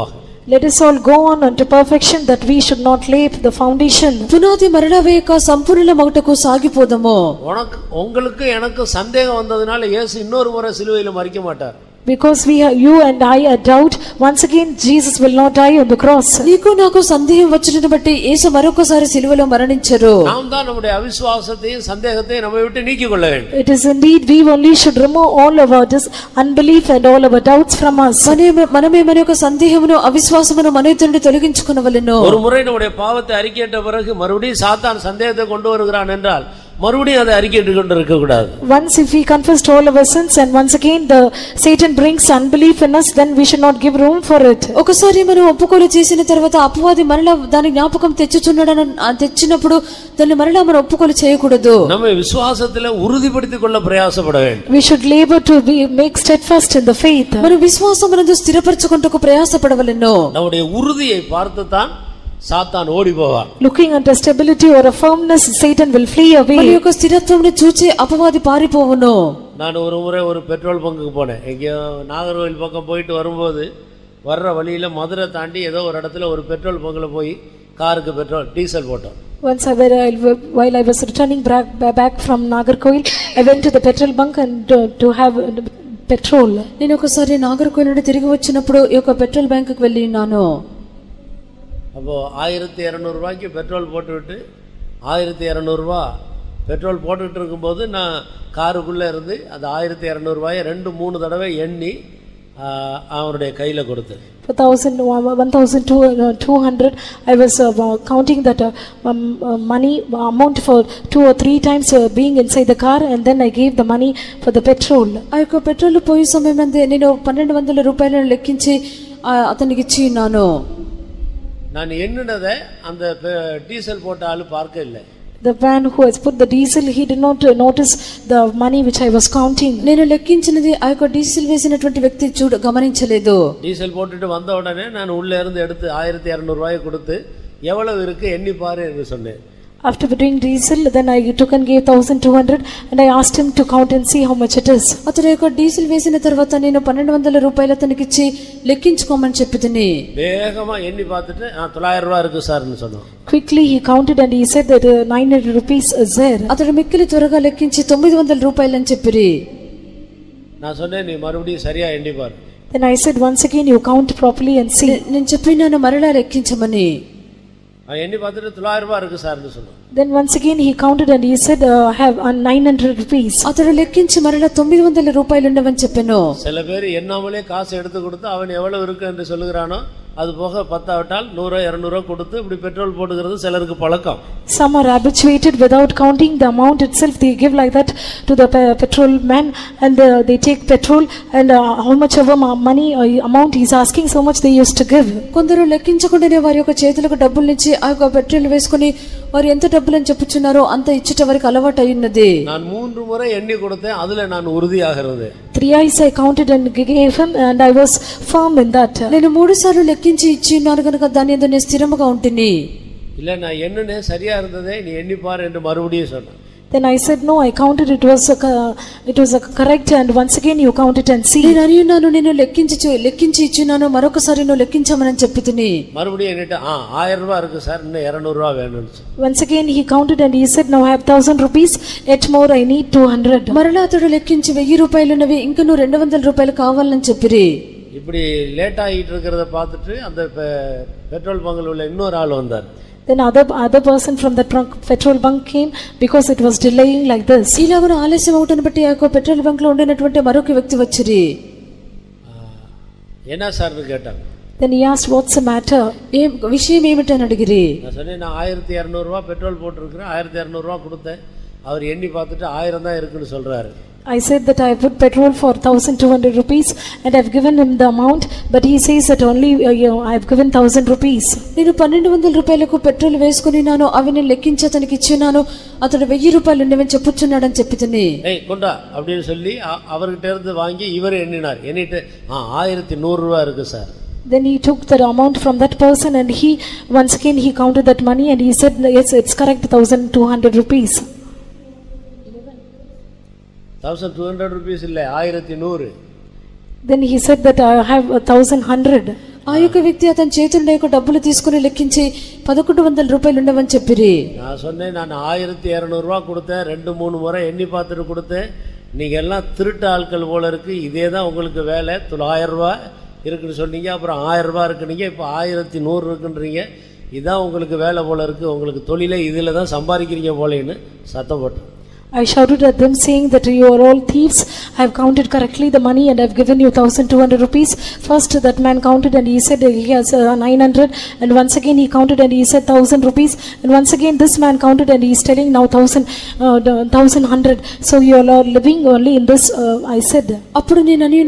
Let us all go on unto perfection, that we should not lay the foundation. పునాది మరలా వేయక సంపూర్ణమగుటకు సాగిపోదము. உங்களுக்கு எனக்கு சந்தேகம் வந்ததனால இயேசு இன்னொரு முறை சிலுவையில மரிக்க மாட்டார். Because you and I doubt, once again Jesus will not die on the cross. నీకు నాకు సందేహం వచ్చినట్టు బట్టి యేసు మరొకసారి సిలువలో మరణించరు. நாம் தான் நம்முடைய அவிசுவாசத்தையும் சந்தேகத்தையும் நம்மை விட்டு நீக்கிக் கொள்ள வேண்டும். It is indeed we only should remove all of our unbelief and all our doubts from us. మనమే మన యొక్క సందేహమును అవిశ్వాసమును మన నుండి తొలగించుకొనవలెను. ஒரு முறை நம்முடைய பாவத்தை அறிக்கையிட்ட பிறகு மறுபடியும் சாத்தான் சந்தேகத்தை கொண்டு வருகிறான் என்றால் மறுபடியும் அதை அறிக்கையிட்டு கொண்டு இருக்க கூடாது. Once if we confessed all our sins and once again the Satan brings unbelief in us, then we should not give room for it. ఒకసారి మనం ఒప్పుకోలు చేసిన తర్వాత అపవాది మరలా దాని జ్ఞాపకం తెచ్చినప్పుడు దాన్ని మరలా మనం ఒప్పుకోలు చేయకూడదు. நம்ம விசுவாசத்திலே உறுதிப்படுத்திக் கொள்ள பிரயாசப்பட வேண்டும். We should labor to make steadfast in the faith. మనం విశ్వాసమునందు స్థిరపరచుకొనుటకు ప్రయాసపడవలెను. நம்முடைய உறுதியை பார்த்து தான் சாத்தான் ஓடி போவான். Looking at a stability or a firmness, Satan will flee away. మన యొక్క స్థిరత్వమును చూచి అపవాది పారిపోవును. நான் ஒரு முறை ஒரு பெட்ரோல் பங்குக்கு போனேன். எங்க நாகர்கோவில் பக்கம் போயிட்டு வரும்போது வர்ற வழியில மதுரை தாண்டி ஏதோ ஒரு இடத்துல ஒரு பெட்ரோல் பங்குல போய் காருக்கு பெட்ரோல் டீசல் போட்டோம். Once while I was returning back from Nagarkoil, I went to the petrol bunk and to have petrol. నేను ఒకసారి నాగర్కోయిల్ నుండి తిరిగి వచ్చినప్పుడు ఈ యొక్క పెట్రోల్ బ్యాంకుకి వెళ్ళినాను. அப்போ 1200 ரூபாய்க்கு பெட்ரோல் போட்டுவிட்டு 1200 ரூபாய் பெட்ரோல் போட்டுக்கிட்டு இருக்கும்போது நான் காருக்குள்ளே இருந்து அந்த 1200 ரூபாயை 2-3 தடவை எண்ணி அவருடைய கையில் கொடுத்தேன். 1200 I was counting that money amount for 2 or 3 times being inside the car, and then I gave the money for the petrol. ఆ యొక్క పెట్రోల్ పోయే సమయమందే నేను 1200 రూపాయలను లెక్కించి అతనికి ఇచ్చినాను. நான் எண்ணினதை அந்த டீசல் போட்ட ஆளு பார்க்க இல்லை. The man who has put the diesel, he did not notice the money which I was counting. నేను లెక్కించినది ఆ యొక్క డీజిల్ వేసినటువంటి వ్యక్తి గమనించలేదు. டீசல் போட்டுட்டு வந்த உடனே நான் உள்ள இருந்து எடுத்து 1200 ரூபாயை கொடுத்து எவ்வளவு இருக்கு எண்ணி பாரு என்று சொன்னேன். After doing diesel, then I took and gave 1200 and I asked him to count and see how much it is. అతను యొక్క డీజిల్ వేసిన తర్వాత నేను 1200 రూపాయలు అతనికి ఇచ్చి లెక్కించుకోమని చెప్పితిని. వేగமா ఎన్ని பார்த்துட்டு 900 ரூபாய் இருக்கு சார்னு சொன்னான். Quickly he counted and he said that 900 rupees is there. అతడు మిక్కిలి త్వరగా లెక్కించి 900 రూపాయలు అని చెప్పిరి. நான் சொன்னேன் நீ மறுபடியும் சரியா எண்ணி பாரு. Then I said once again you count properly and see. నేను చెప్పినాను మరలా లెక్కించమని. எண்ணி பார்த்துட்டு 900 ரூபாய் இருக்கு சார்னு சொன்னான். Then once again he counted and he said have 900 rupees. అతడు లెక్కించి మరలా 900 రూపాయలు ఉండవని చెప్పాను. சில பேர் எண்ணாமலே காசு எடுத்து கொடுத்து அவன் எவ்வளவு இருக்கு என்று சொல்லுகிறானோ அது போக 10 விட்டால் 100-200 கொடுத்து இப்படி பெட்ரோல் போடுகிறது சிலருக்கு பழக்கம். Some are habituated without counting the amount itself, they give like that to the petrol man, and they take petrol and how much ever money amount he is asking, so much they used to give. కొందరు లెక్కించకుండానే వారి యొక్క చేతులకు డబ్బులు ఇచ్చి ఆ యొక్క petrol వేసుకొని వారు ఎంత డబ్బులు అని చెప్పుచున్నారో అంత ఇచ్చుట వారికి అలవాటు అయ్యున్నది. நான் 3 முறை எண்ணி கொடுத்தேன், அதுல நான் உறுதியாக இருந்தேன். 3 times I counted and gave him and I was firm in that. నేను 3 సార్లు లెక్కించి ఇచ్చినాను కనుక దాని యందు నేను స్థిరముగా ఉంటిని. இல்ல நான் எண்ணனே சரியா இருந்ததே நீ எண்ணி பாரு என்று மறுபடியும் சொன்னான். Then I said no, I counted, it was correct, and once again you count it and see. నేను అరియున్నాను, నేను లెక్కించి ఇచ్చినాను, మరొకసారి నువ్వు లెక్కించమని చెప్పితిని. మறுபடியும் ఎన్నిట 1000 ரூபாய் இருக்கு சார், இன்னும் 200 ரூபாய் வேணும்னு. Once again he counted and he said now I have 1000 rupees, yet more I need 200. మరలా అతడు లెక్కించి 1000 రూపాయలున్నవి ఇంకా నువ్వు 200 రూపాయలు కావాలని చెప్పిరి. இப்படி லேட் ஆகிட்டு இருக்கிறத பார்த்துட்டு அந்த பெட்ரோல் பங்கில் உள்ள இன்னொரு ஆள் வந்தார். Then other person from that petrol bunk came because it was delaying like this. ఇలాగ ఆలస్యం అవుటను బట్టి ఆ పెట్రోల్ బంక్ లో ఉండేటువంటి మరొక వ్యక్తి వచ్చిరి. என்ன சார்னு கேட்டாங்க. Then he asked what's the matter? విషయం ఏమిటని అడిగిరి. நான் சொன்னேன் நான் 1200 ரூபாய் பெட்ரோல் போட்டுருக்கிறேன், 1200 ரூபாய் கொடுத்தேன், அவர் எண்ணி பார்த்துட்டு 1000 தான் இருக்குன்னு சொல்றாரு. I said that I put petrol for 1200 rupees and I have given him the amount, but he says that only I have given 1000 rupees. నేను 1200 రూపాయలకు పెట్రోల్ వేసుకున్నాను, అవి నేను లెక్కించి అతనికి ఇచ్చినాను, అతడు 1000 రూపాయలు ఉండవని చెప్పుచున్నాడని చెప్పితిని. ఏయ్ కొండా அப்படினு சொல்லி அவர்கிட்ட இருந்து வாங்கி இவர் எண்ணினார். எண்ணிட்டு 1100 ரூபாய் இருக்கு sir. Then he took the amount from that person and he once again he counted that money and he said yes, it's correct, 1200 rupees. 1200 rupees இல்ல 1100. Then he said that I have 1100. ఆ యొక్క వ్యక్తి అతని చేతుల్లో యొక్క డబ్బులు తీసుకుని లెక్కించి 1100 రూపాయలు ఉండవని చెప్పిరి. நான் சொன்னேன், நான் 1200 ரூபாய் கொடுத்தேன், 2-3 முறை எண்ணி பார்த்துட்டு கொடுத்தேன். நீங்க எல்லாம் திருட்டு ஆட்கள் போல இருக்கு, இதே தான் உங்களுக்கு வேலை. 900 ரூபாய் இருக்குன்னு சொன்னீங்க, அப்புறம் 1000 ரூபாய் இருக்குனீங்க, இப்போ 1100 இருக்குன்றீங்க. இதான் உங்களுக்கு வேலை போல இருக்கு, உங்களுக்கு தொழிலே இதில் தான் சம்பாதிக்கிறீங்க போலேன்னு சத்தம் போட்டேன். I shouted at them saying that you are all thieves. I have counted correctly the money and I have given you 1200 rupees. First that man counted and he said he has 900, and once again he counted and he said 1000 rupees, and once again this man counted and he is telling now 1100. So you are all living only in this, I said. అప్పుడు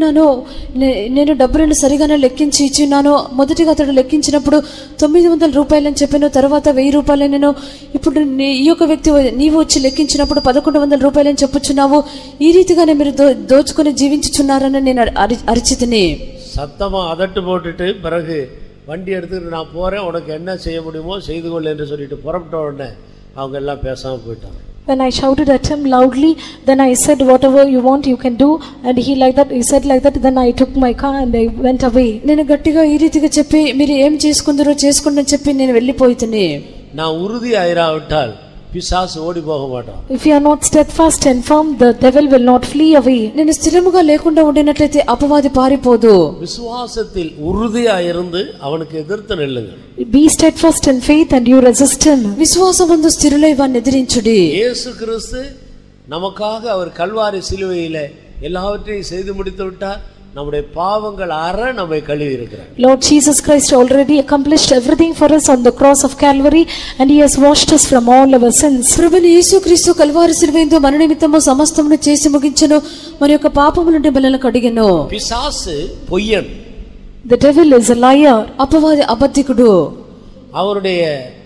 నేను డబ్బులను సరిగానే లెక్కించి ఇచ్చినాను. మొదటిగా అతడు లెక్కించినప్పుడు 900 రూపాయలు అని చెప్పాను, తర్వాత 1000 రూపాయలు నేను. ఇప్పుడు ఈ యొక్క వ్యక్తి నీవు వచ్చి లెక్కించినప్పుడు 1100 రూపాయలు అని చెప్పుచున్నావు. ఈ రీతిగానే మీరు దోచుకుని జీవించుచున్నారని నేను అరిచితిని. சத்தமா அதட்டு போட்டுட்டு பிறகு வண்டி எடுத்துட்டு நான் போறேன், உனக்கு என்ன செய்ய முடியுமோ செய்து கொள் என்று சொல்லிட்டு புறப்பட்ட உடனே அவங்க எல்லாம் பேசாம போயிட்டாங்க. When I shouted at him loudly, then I said, whatever you want you can do, and he said like that. Then I took my car and I went away. నేను గట్టిగా ఈ రీతిగా చెప్పి మీరు ఏం చేసుకుందరో చేసుకోండి అని చెప్పి నేను వెళ్ళిపోయితేనే. நான் உறுதி ஆயிராவிட்டால் பிசாசு ஓடி போக மாட்டான். If you are not steadfast and firm, the devil will not flee away. నేను స్థిరముగా లేకుండా ఉండినట్లయితే అపవాది పారిపోదు. விசுவாசத்தில் உறுதியா இருந்து அவனுக்கு எதிர்த்து நில்லுங்கள். Be steadfast in faith and you resist him. విశ్వాసమందు స్థిరులై వారిని ఎదిరించుడి. இயேசு கிறிஸ்து நமக்காக அவர் கல்வாரி சிலுவையிலே எல்லாவற்றையும் செய்து முடித்து விட்டார். நம்முடைய பாவங்கள் அற நம்மை கழுவி இருக்கிறார். Lord Jesus Christ already accomplished everything for us on the cross of Calvary, and he has washed us from all our sins. ప్రభువైన యేసుక్రీస్తు కల్వారి శిలువయందు మన నిమిత్తము సమస్తమును చేసి ముగించెను, మన యొక్క పాపముల నుండి మనల్ని కడిగెను. பிசாசு பொய்யன். The devil is a liar. అపవాది అబద్ధికుడు. அவருடைய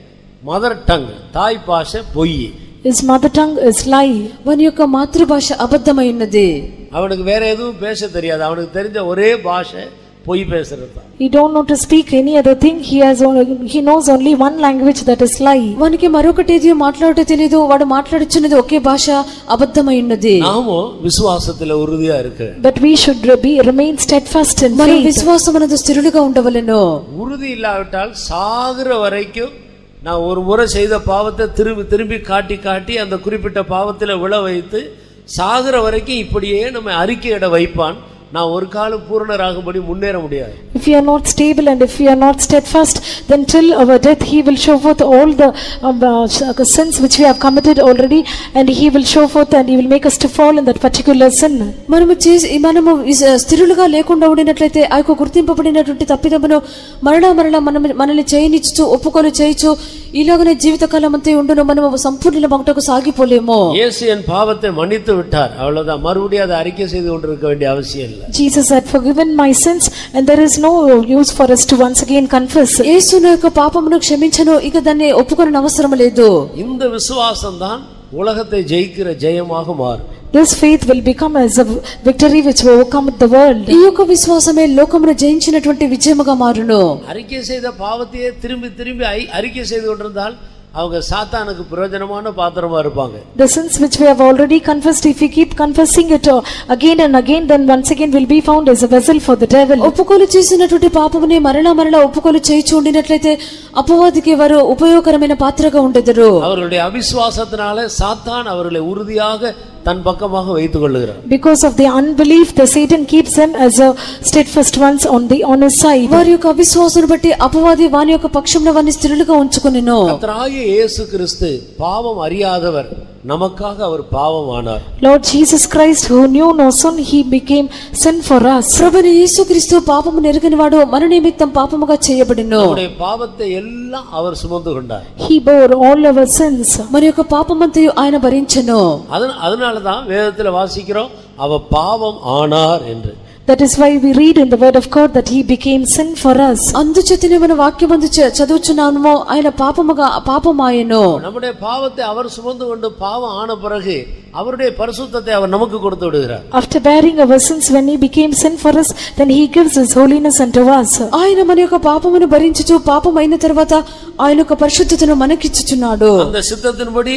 மதர் டங் தாய் பாஷை பொய். His mother tongue is lie. వాని యొక్క మాతృభాష అబద్ధమై ఉన్నది. அவனுக்கு வேற எதுவும் பேச தெரியாது, அவனுக்கு தெரிஞ்ச ஒரே பாஷை பொய் பேசுறது. He don't know to speak any other thing. He knows only one language, that is lie. వానికి మరొకటి ఏది మాట్లాడటం తెలియదు. వాడు మాట్లాడుచున్నది ఒకే భాష, అబద్ధమై ఉన్నది. நாமோ விசுவாசத்துல உறுதியா இருக்க. But we should remain steadfast in మన faith. విశ్వాసమనదు స్థిరులుగా ఉండవలెను. உறுதி இல்லாவிட்டால் சாகிற வரைக்கும் நான் ஒரு முறை செய்த பாவத்தை திரும்பி காட்டி அந்த குறிப்பிட்ட பாவத்தில் விழ வைத்து சாகிற வரைக்கும் இப்படியே நம்ம அறிக்கையிட வைப்பான். நான் ஒரு காலம் பூரணராகும்படி முன்னேற முடியாது. If you are not stable and if you are not steadfast, then till our death he will show forth all the sins which we have committed already, and he will show forth and he will make us to fall in that particular sin. మనము స్థిరులుగా లేకుండా ఉండినట్లయితే ఆ యొక్క గుర్తింపబడినటువంటి తప్పిదమును మరలా మనల్ని చేయనిచ్చు ఒప్పుకొని చేయొచ్చు. ఇలాగనే జీవితకాలం అంతా ఉండును, మనము సంపూర్ణమగుటకు సాగిపోలేము. యేసు என் பாவத்தை மன்னித்து விட்டார், அவ்வளவுதான். மறுபடியும் அதை அறிக்கை செய்து கொண்டிருக்க வேண்டிய அவசியம் இல்லை. Jesus had forgiven my sins and there is no use for us to once again confess. యేసు నా యొక్క పాపమును క్షమించెను, ఇక దాన్ని ఒప్పుకొన అవసరం లేదు. இந்த விசுவாசம் தான் உலகத்தை ஜெயிக்கிற ஜெயமாக மாறும். This faith will become as a victory which will overcome the world. ఈ యొక్క విశ్వాసమే లోకమును జయించినటువంటి విజయముగా మారును. அறிக்கை செய்த பாவத்தையே திரும்பி அறிக்கை செய்து கொண்டிருந்தால் அவங்க சாத்தானுக்கு பிரயோஜனமான பாத்திரமா இருப்பாங்க. The sins which we have already confessed, if we keep confessing it again and again, then once again will be found as a vessel for the devil. ఒప్పుకోలు చేసినటువంటి పాపమునే మరలా ఒప్పుకోలు చేయించి ఉండినట్లయితే అపవాదికి వారు ఉపయోగకరమైన పాత్రగా ఉండెదరు. அவர்களுடைய அவிசுவாசத்தினால சாத்தான் அவர்களை உறுதியாக தன் பக்கமாக வைத்துக் கொள்ளுகிறார். Because of the unbelief, the Satan keeps them as a steadfast ones on his side. వారి యొక్క అవిశ్వాసాన్ని బట్టి అపవాది వాని యొక్క పక్షమున వారిని స్థిరులుగా ఉంచుకొనెను. கர்த்தராகிய இயேசு கிறிஸ்து பாவம் அறியாதவர், நமக்காக அவர் பாவம் ஆனார். Lord Jesus Christ, who knew no sin, he became sin for us. ప్రభువైన యేసుక్రీస్తు పాపము ఎరుగనివాడు, మన నిమిత్తం పాపముగా చేయబడెను. நம்முடைய பாவத்தை எல்லாம் அவர் சுமந்து கொண்டார். He bore all our sins. మన యొక్క పాపమంతయు ఆయన భరించెను. அதனாலதான் வேதத்துல வாசிக்கிறோம் அவர் பாவம் ஆனார் என்று. That is why we read in the word of God that he became sin for us. అందుచేతనే మన వాక్యమందు చదువుచున్నాము, ఆయన పాపమాయెను. நம்முடைய பாவத்தை அவர் சுமந்து கொண்டு பாவம் ஆன பிறகு அவருடைய பரிசுத்தத்தை அவர் நமக்கு கொடுத்து விடுகிறார். After bearing our sins, when he became sin for us, then he gives his holiness unto us. ఆయన మన యొక్క పాపమును భరించుచు పాపం అయిన తర్వాత ఆయన యొక్క పరిశుద్ధతను మనకిచ్చుచున్నాడు. அந்த சித்தத்தின்படி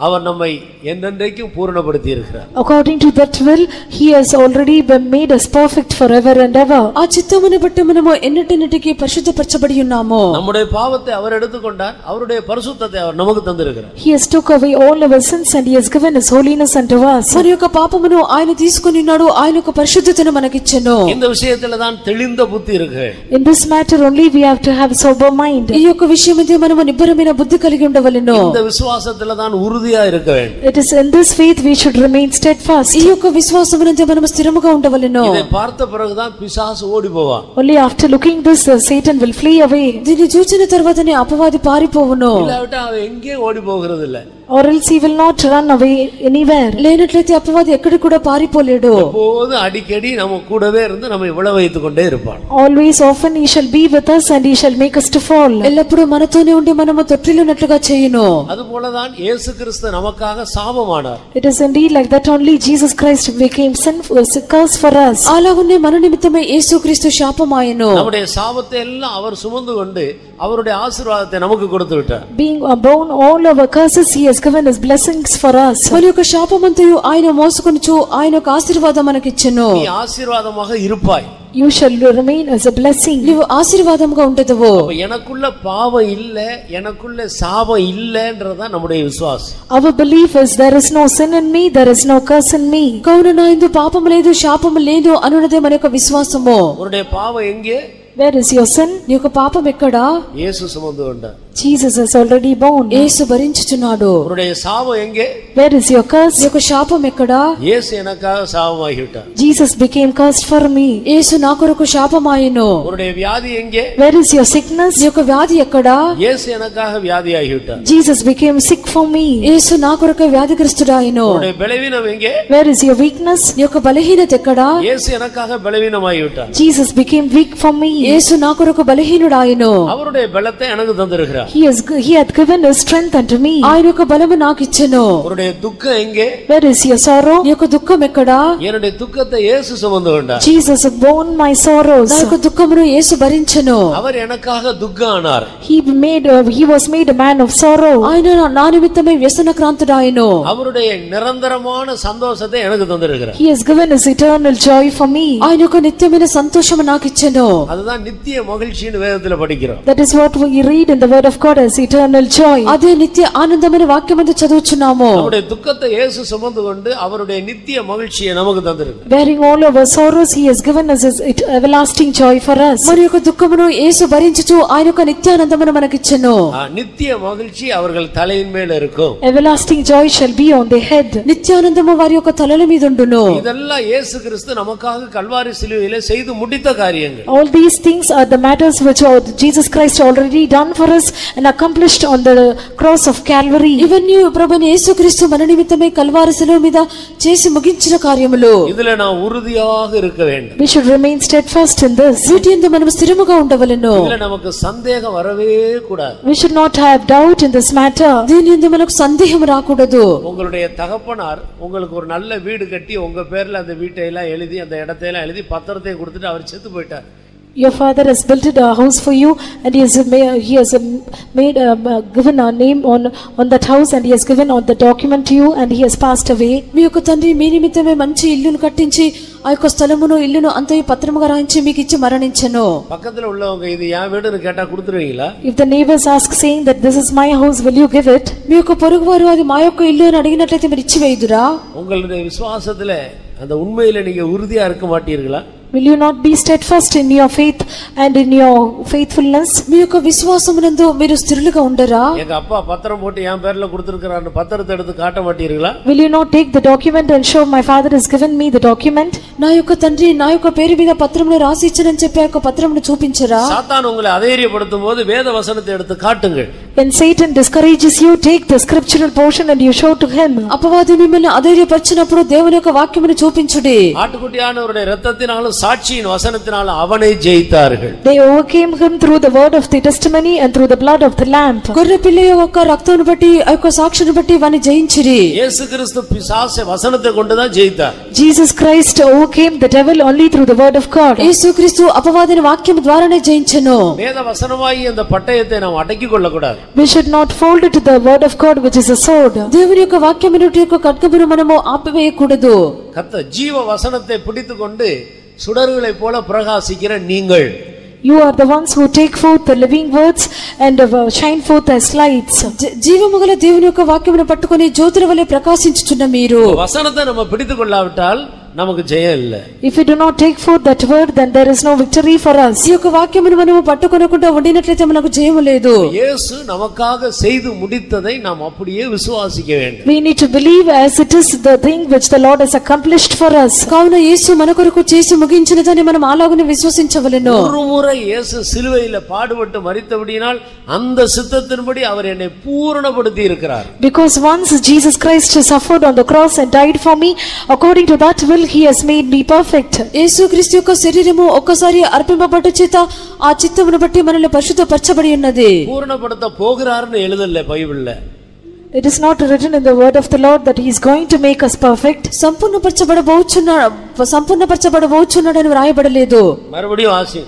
அவர் நம்மை என்றென்றைக்கும் பூரணப்படுத்தி இருக்கிறார். According to that will, he has already been made us perfect forever and ever. ఆ చిత్తమును బట్టి మనము ఎన్నటికి పరిశుద్ధపరచబడి ఉన్నాము. நம்முடைய பாவத்தை அவர் எடுத்துக்கொண்டார், அவருடைய பரிசுத்தத்தை அவர் நமக்கு தந்திருக்கிறார். He has took away all our sins and he has given his holiness unto us. మన యొక్క పాపమును ఆయన తీసుకొని ఉన్నాడు, ఆయన యొక్క పరిశుద్ధతను మనకిచ్చెను. இந்த விஷயத்துல தான் தெளிந்த புத்தி இருக்கு. In this matter only we have to have sober mind. ఈ యొక్క విషయమందే మనము నిబ్బరమైన బుద్ధి కలిగి ఉండవలెను. இந்த విశ్వాసத்துல தான் உறுதியா இருக்க வேண்டும். It is in this faith we should remain steadfast. ఈ యొక్క విశ్వాసమునందే మనము స్థిరముగా ఉండవలెను. இதை பார்த்த பிறகு தான் பிசாசு ஓடி போவான். Only after looking this Satan will flee away. దీన్ని చూచిన తర్వాతనే అపవాది పారిపోవును. இல்லாவிட்டா அவன் எங்கே ஓடி போகிறது இல்ல. Or else he will not run away anywhere. లేనట్లయితే అపవాది ఎక్కడికి కూడా పారిపోలేడు. எப்போது அடிக்கடி நம்ம கூடவே இருந்து நம்ம விழ வைத்துக் கொண்டே இருப்பான். Always often he shall be with us and he shall make us to fall. ఎల్లప్పుడూ మనతోనే ఉండి మనము తొట్టిల్లునట్లుగా చేయును. அதுபோலதான் இயேசு கிறிஸ்து நமக்காக சாபமானார். It is indeed like that only Jesus Christ became sin curse for us. అలాగునే మన నిమిత్తమే యేసుక్రీస్తు శాపమాయెను. நம்முடைய சாபத்தை எல்லாம் அவர் சுமந்து கொண்டு அவருடைய ஆசீர்வாதத்தை நமக்கு கொடுத்து விட்டார். Being borne all our curses, he has given his blessings for us. మన యొక్క శాపమంతయు ఆయన మోసుకొనుచు ఆయన యొక్క ఆశీర్వాదం మనకిచ్చెను. நீ ஆசீர்வாதமாக இருப்பாய். You shall remain as a blessing. నీవు ఆశీర్వాదంగా ఉంటెదవు. எனக்குள்ள பாவம் இல்ல, எனக்குள்ள சாபம் இல்லன்றத நம்முடைய விசுவாசம். Our belief is there is no sin in me, there is no curse in me. కావున నా యందు పాపము లేదు, శాపము లేదు అనునదే మన యొక్క విశ్వాసము. உன்னுடைய பாவம் எங்கே? Where is your sin? నీ యొక్క పాపం ఎక్కడా? இயேசு சுமந்து கொண்டார். Jesus has already borne. యేసు భరించుచున్నాడు. உன்னுடைய சாபம் எங்கே? Where is your curse? నీ యొక్క శాపం ఎక్కడా? இயேசு எனக்காக சாபமாகி விட்டார். Jesus became cursed for me. యేసు నా కొరకు శాపమాయెను. உன்னுடைய வியாதி எங்கே? Where is your sickness? నీ యొక్క వ్యాధి ఎక్కడా? இயேசு எனக்காக வியாதியாகி விட்டார். Jesus became sick for me. యేసు నా కొరకు వ్యాధిగ్రస్తుడాయెను. உன்னுடைய பலவீனம் எங்கே? Where is your weakness? నీ యొక్క బలహీనత ఎక్కడా? இயேசு எனக்காக பலவீனமாகி விட்டார். Jesus became weak for me. యేసు నా కొరకు బలహీనుడాయెను. அவருடைய பலத்தை எனக்கு தந்திருக்கிறார். He hath given his strength unto me. ఆయన యొక్క బలము నాకు ఇచ్చెను. உன்னுடைய துக்கம் எங்கே? Where is your sorrow? నీ యొక్క దుఃఖం ఎక్కడా? என்னுடைய துக்கத்தை இயேசு சுமந்து கொண்டார். Jesus borne my sorrows. నా యొక్క దుఃఖమును యేసు భరించెను. அவர் எனக்காக துக்கம் ஆனார். He was made a man of sorrow. ఆయన నా నిమిత్తమై వ్యసనక్రాంతుడాయెను. அவருடைய நிரந்தரமான சந்தோஷத்தை எனக்கு தந்திருக்கிறார். He has given his eternal joy for me. ఆయన యొక్క నిత్యమైన సంతోషము నాకు ఇచ్చెను. அதுதான் நித்திய மகிழ்ச்சின்னு வேதத்துல படிக்கிறோம். That is what we read in the word of God as eternal joy. అదే నిత్య ఆనందమైన వాక్యమందు చదువుచున్నాము. நம்முடைய துக்கத்தை இயேசு சுமந்து கொண்டு அவருடைய நித்திய மகிழ்ச்சியை நமக்கு தந்திருக்கிறார். Bearing all our sorrows, he has given us his everlasting joy for us. మన యొక్క దుఃఖమును యేసు భరించుచు ఆయన యొక్క నిత్యానందమును మనకిచ్చెను. நித்திய மகிழ்ச்சி அவர்கள் தலையின் மேல இருக்கும். Everlasting joy shall be on their head. నిత్యానందము వారి యొక్క తలల మీద ఉండును. இதெல்லாம் இயேசு கிறிஸ்து நமக்காக கல்வாரி சிலுவையிலே செய்து முடித்த காரியங்கள். All these things are the matters which Jesus Christ already done for us and accomplished on the cross of Calvary. ఇవన్నీ ప్రభువైన యేసుక్రీస్తు మన నిమిత్తమై కల్వారి శిలువ మీద చేసి ముగించిన కార్యములు. இதுல நான் உறுதியாக இருக்க வேண்டும். We should remain steadfast in this. వీటి యందు మనం స్థిరముగా ఉండవలెను. இதுல நமக்கு சந்தேகம் வரவே கூடாது. We should not have doubt in this matter. దీని యందు మనకు సందేహం రాకూడదు. உங்களுடைய தகப்பனார் உங்களுக்கு ஒரு நல்ல வீடு கட்டி உங்க பேர்ல அந்த வீட்டை எல்லாம் எழுதி அந்த இடத்தை எல்லாம் எழுதி பத்திரத்தை கொடுத்துட்டு அவர் செத்து போயிட்டார். Your father has built a house for you and he has given a name on that house and he has given on the document to you and he has passed away. మీ యొక్క తండ్రి మీ నిమిత్తమే మంచి ఇల్లును కట్టించి ఆ యొక్క స్థలమును ఇల్లును అంతయు పత్రముగా రాయించి మీకు ఇచ్చి మరణించెను. பக்கத்துல உள்ளவங்க இது என் வீடுன்னு கேட்டா கொடுத்துருவீங்களா? If the neighbors ask saying that this is my house, will you give it? మీ యొక్క పొరుగువారు అది మా యొక్క ఇల్లు అని అడిగినట్లయితే మీరు ఇచ్చివేయుదురా? உங்களுடைய விசுவாசத்துல அந்த உண்மையில நீங்க உறுதியா இருக்க மாட்டீர்களா? Will you not be steadfast in your faith and in your faithfulness? మీ యొక్క విశ్వాసమునందు మీరు స్థిరులుగా ఉండరా? எங்க அப்பா பத்திரம் போட்டு என் பேர்ல கொடுத்திருக்கிறான்னு பத்திரத்தை எடுத்து காட்ட மாட்டீர்களா? Will you not take the document and show my father has given me the document? నా యొక్క తండ్రి నా యొక్క పేరు మీద పత్రమును రాసి ఇచ్చానని చెప్పి ఆ యొక్క పత్రమును చూపించరా? சாத்தான் உங்களை அதைரியப்படுத்தும் போது வேத வசனத்தை எடுத்து காட்டுங்கள். When Satan discourages you, take the scriptural portion and you show to him. అపవాది మిమ్మల్ని అధైర్యపరిచినప్పుడు దేవుని యొక్క వాక్యమును చూపించుడి. ஆட்டுக்குட்டியானவருடைய இரத்தத்தினாலும் சாட்சியின் வசனத்தினாலும் அவனை ஜெயித்தார்கள். They overcame him through the word of the testimony and through the blood of the lamb. గొర్రె పిల్ల యొక్క రక్తమును బట్టి ఆ యొక్క సాక్షిని బట్టి వాని జయించిరి. இயேசு கிறிஸ்து பிசாசை வசனத்தை கொண்டு தான் ஜெயித்தார். Jesus Christ overcame the devil only through the word of God. యేసుక్రీస్తు అపవాదిని వాక్యము ద్వారానే జయించెను. வேத வசனமாகி அந்த பட்டயத்தை நாம் அடக்கிக் கொள்ளக்கூடாது. We should not fold it to the word of God, which is a sword. దేవుని యొక్క వాక్యమునటి యొక్క ఖడ్గమును మనము ఆపివేయకూడదు. கர்த்தர் ஜீவ வசனத்தை பிடித்துக்கொண்டு சுடர்களைப் போல பிரகாசிக்கிற நீங்கள், You are the ones who take forth the living words and shine forth as lights. జీవముగల దేవుని యొక్క వాక్యమును పట్టుకొని జ్యోతుల వలె ప్రకాశించుచున్న మీరు. வசனத்தை நம்ம பிடித்துக்கொள்ளாவிட்டால் நமக்கு ஜெயம் இல்லை. If we do not take forth that word, then there is no victory for us. ఈ యొక్క వాక్యమును మనము పట్టుకొనకుండా ఉండినట్లయితే మనకు జయము లేదు. యేసు நமக்காக செய்து முடித்ததை நாம் அப்படியே விசுவாசிக்க வேண்டும். We need to believe as it is the thing which the Lord has accomplished for us. కావున యేసు మన కొరకు చేసి ముగించినదని మనం అలాగనే విశ్వసించవలెను. ஒருமுறை இயேசு சிலுவையில பாடுபட்டு மரித்தபடியினால் அந்த சித்தத்தின்படி அவர் என்னை பூரணப்படுத்தி இருக்கிறார். Because once Jesus Christ suffered on the cross and died for me, according to that will he has made me perfect. యేసుక్రీస్తు యొక్క శరీరము ఒక్కసారి అర్పింపబట్ట చేత ఆ చిత్తమును బట్టి మనల్ని పరిశుద్ధపరచబడి ఉన్నది. పూర్ణப்படுத்த పోகிறாరుன்னு எழுதல బైబిల్లో. It is not written in the word of the Lord that he is going to make us perfect. సంపూర్ణపరచబడబోచున్నాడని వ్రాయబడలేదు. மறுபடியும் வாசி.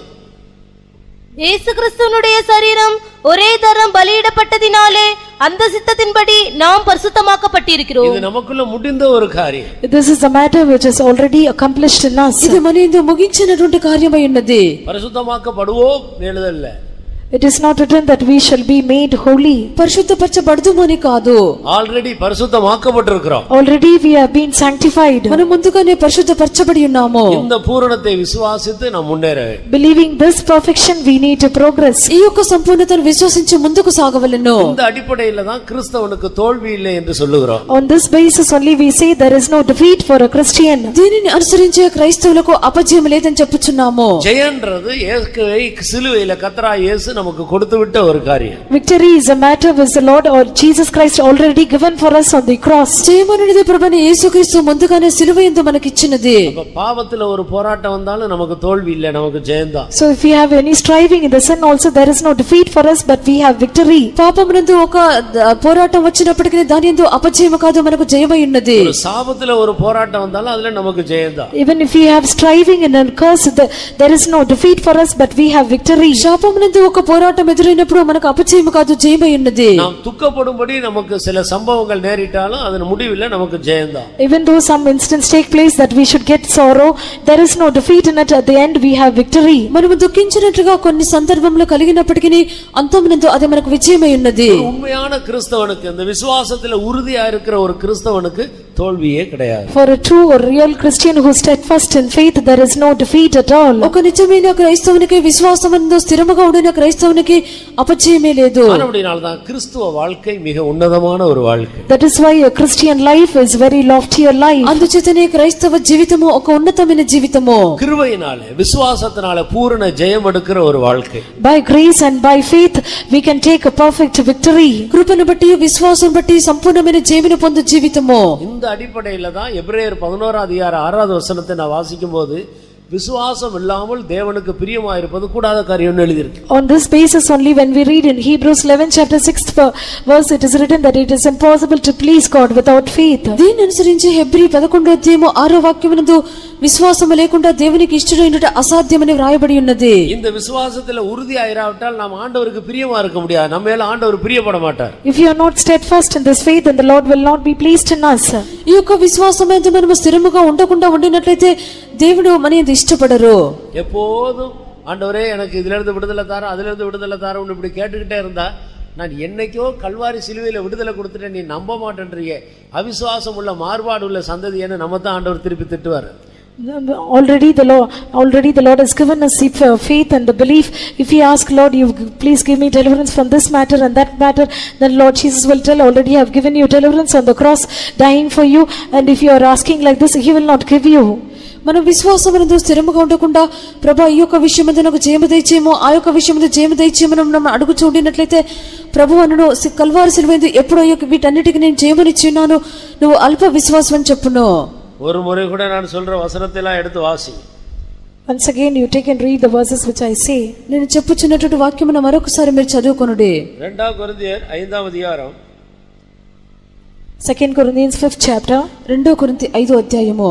இயேசு கிறிஸ்துவினுடைய சரீரம் ஒரே தரம் பலியிடப்பட்டதினாலே அந்த சித்தத்தின்படி நாம் பரிசுத்தமாக்கப்பட்டிருக்கிறோம். இது நமக்குள்ள முடிந்த ஒரு காரியம். This is a matter which is already accomplished in us. ఇది మనయందు ముగించినటువంటి కార్యమై ఉన్నది. பரிசுத்தமாக்கப்படுவோம் எழுதல்ல. It is not written that we shall be made holy. పరిశుద్ధపరచబడుదుమని కాదు. ఆల్రెడీ పరిశుద్ధమాக்கப்பட்டிருக்கிறோம். Already we have been sanctified. మనం ముందుగానే పరిశుద్ధపరచబడి ఉన్నాము. இந்த பூரணத்தை விசுவாசித்து நாம் முன்னேற வேண்டும். Believing this perfection we need to progress. ఈ యొక్క సంపూర్ణతను విశ్వసించి ముందుకు సాగవలెను. இந்த అడిపடையில தான் கிறிஸ்தவனுக்கு தோல்வி இல்லை என்று சொல்லுகிறோம். On this basis only we say there is no defeat for a Christian. దీనిని అనుసరించే క్రైస్తవులకు అపజయం లేదని చెప్పుచున్నాము. జయంன்றது இயேசுவை சிலுவையில கர்த்தராகிய இயேசு நமக்கு கொடுத்து விட்ட ஒரு காரியம். Victory is a matter which the Lord or Jesus Christ already given for us on the cross. జయమనేది ప్రభువైన యేసుక్రీస్తు ముందుగానే సిలువయందు మనకి ఇచ్చినది. పాపத்துல ஒரு போராட்டம் வந்தாலும் நமக்கு தோல்வி இல்ல, நமக்கு ஜெயம்தான். So if we have any striving in the sin also, there is no defeat for us, but we have victory. పాపమునందు ఒక పోరాటం వచ్చినప్పటికీ దాని యందు అపజయం కాదు, మనకు జయమై ఉన్నది. ஒரு சாபத்துல ஒரு போராட்டம் வந்தாலும் அதுல நமக்கு ஜெயம்தான். Even if we have striving in a curse, there is no defeat for us, but we have victory. శాపమునందు ఒక పోరాటం ఎదురైనప్పుడు మనకు అపజయం కాదు, జయమై ఉన్నది. நாம் துக்கப்படும்படி நமக்கு சில சம்பவங்கள் நேரிட்டாலும் அதன் முடிவில் நமக்கு ஜெயம்தான். Even though some incidents take place that we should get sorrow, there is no defeat in it. At the end we have victory. మనము దుఃఖించినట్లుగా కొన్ని సందర్భంలో కలిగినప్పటికీ అంతమునందు అది మనకు విజయమై ఉన్నది. உண்மையான கிறிஸ்தவனுக்கு, இந்த விசுவாசத்துல உறுதியா இருக்கிற ஒரு கிறிஸ்தவனுக்கு தோல்வியே கிடையாது. For a true or real Christian who is steadfast in faith, there is no defeat at all. ఒక నిజమైన క్రైస్తవునికి, విశ్వాసమందు స్థిరముగా ఉండిన క్రైస్తవునికి అపజయమే లేదు. அதனால்தான் கிறிஸ்துவ வாழ்க்கை மிக உன்னதமான ஒரு வாழ்க்கை. That is why a Christian life is very loftier life. అందుచేతనే క్రైస్తవ జీవితము ఒక ఉన్నతమైన జీవితము. கிருபையினாலே, விசுவாசத்தினாலே பூரண ஜெயம் எடுக்கிற ஒரு வாழ்க்கை. By grace and by faith we can take a perfect victory. కృపను బట్టి, విశ్వాసం బట్టి సంపూర్ణమైన జయమును పొందు జీవితము. இந்த அடிப்படையில தான் எபிரேயர் 11:6 நான் வாசிக்கும் போது விசுவாசம் இல்லாமல் தேவனுக்கு பிரியமாயிருப்பது கூடாத காரியம்னு எழுதியிருக்கு. On this basis only when we read in Hebrews 11:6 verse, it is written that it is impossible to please God without faith. దీన్ని అనుసరించి హెబ్రీ 11:6 విశ్వాసము లేకుండా దేవునికి ఇష్టడైనట అసాధ్యమని వ్రాయబడి ఉన్నది. இந்த விசுவாசத்துல உறுதியாயிராவிட்டால் நாம் ஆண்டவருக்கு பிரியமா இருக்க முடியாது. நம்ம மேல ஆண்டவர் பிரியப்பட மாட்டார். If you are not steadfast in this faith, then the Lord will not be pleased in us. ఈ యొక్క విశ్వాసమందు మనము స్థిరముగా ఉండకుండా ఉండినట్లయితే దేవుడు మనయందు ఇష్టపడరు. எப்போதும் ஆண்டவரே எனக்கு இதுல இருந்து விடுதலை தார, அதுல இருந்து விடுதலை தார இப்படி கேட்டுக்கிட்டே இருந்தா நான் என்னைக்கோ கல்வாரி சிலுவையில விடுதலை கொடுத்துட்டேன், நீ நம்ப மாட்டேன்றீங்க, அவிசுவாசம் உள்ள மாறுபாடு உள்ள சந்ததின்னு நம்ம தான் ஆண்டவர் திருப்பி திட்டுவார். Already the Lord has given us faith and the belief. If we ask, Lord, you please give me deliverance from this matter and that matter, then Lord Jesus will tell, already I have given you deliverance on the cross, dying for you. And if you are asking like this, he will not give you. మనం విశ్వాసమునందు స్థిరముగా ఉండకుండా, ప్రభా ఈ యొక్క విషయమందు నాకు జయము దయచేయము, ఆ యొక్క విషయమందు జయము దయచేయము మనం అడుగుచూ ఉండినట్లయితే, ప్రభు అను కల్వారి సిలువయందు ఎప్పుడో వీటన్నిటికీ నేను జయమునిచ్చున్నాను, నువ్వు అల్ప విశ్వాసం అని చెప్పును. ஒரு முறை கூட நான் சொல்ற வசனத்தை எல்லாம் எடுத்து வாசி. Once again you take and read the verses which I say. నేను చెప్పుచున్నటువంటి వాక్యమును మరొకసారి మీరు చదువుకొనుడి. 2 కొరింథీయుల 5వ అధ్యాయం 2 Corinthians 5th chapter. 2 కొరింథీ 5వ అధ్యాయము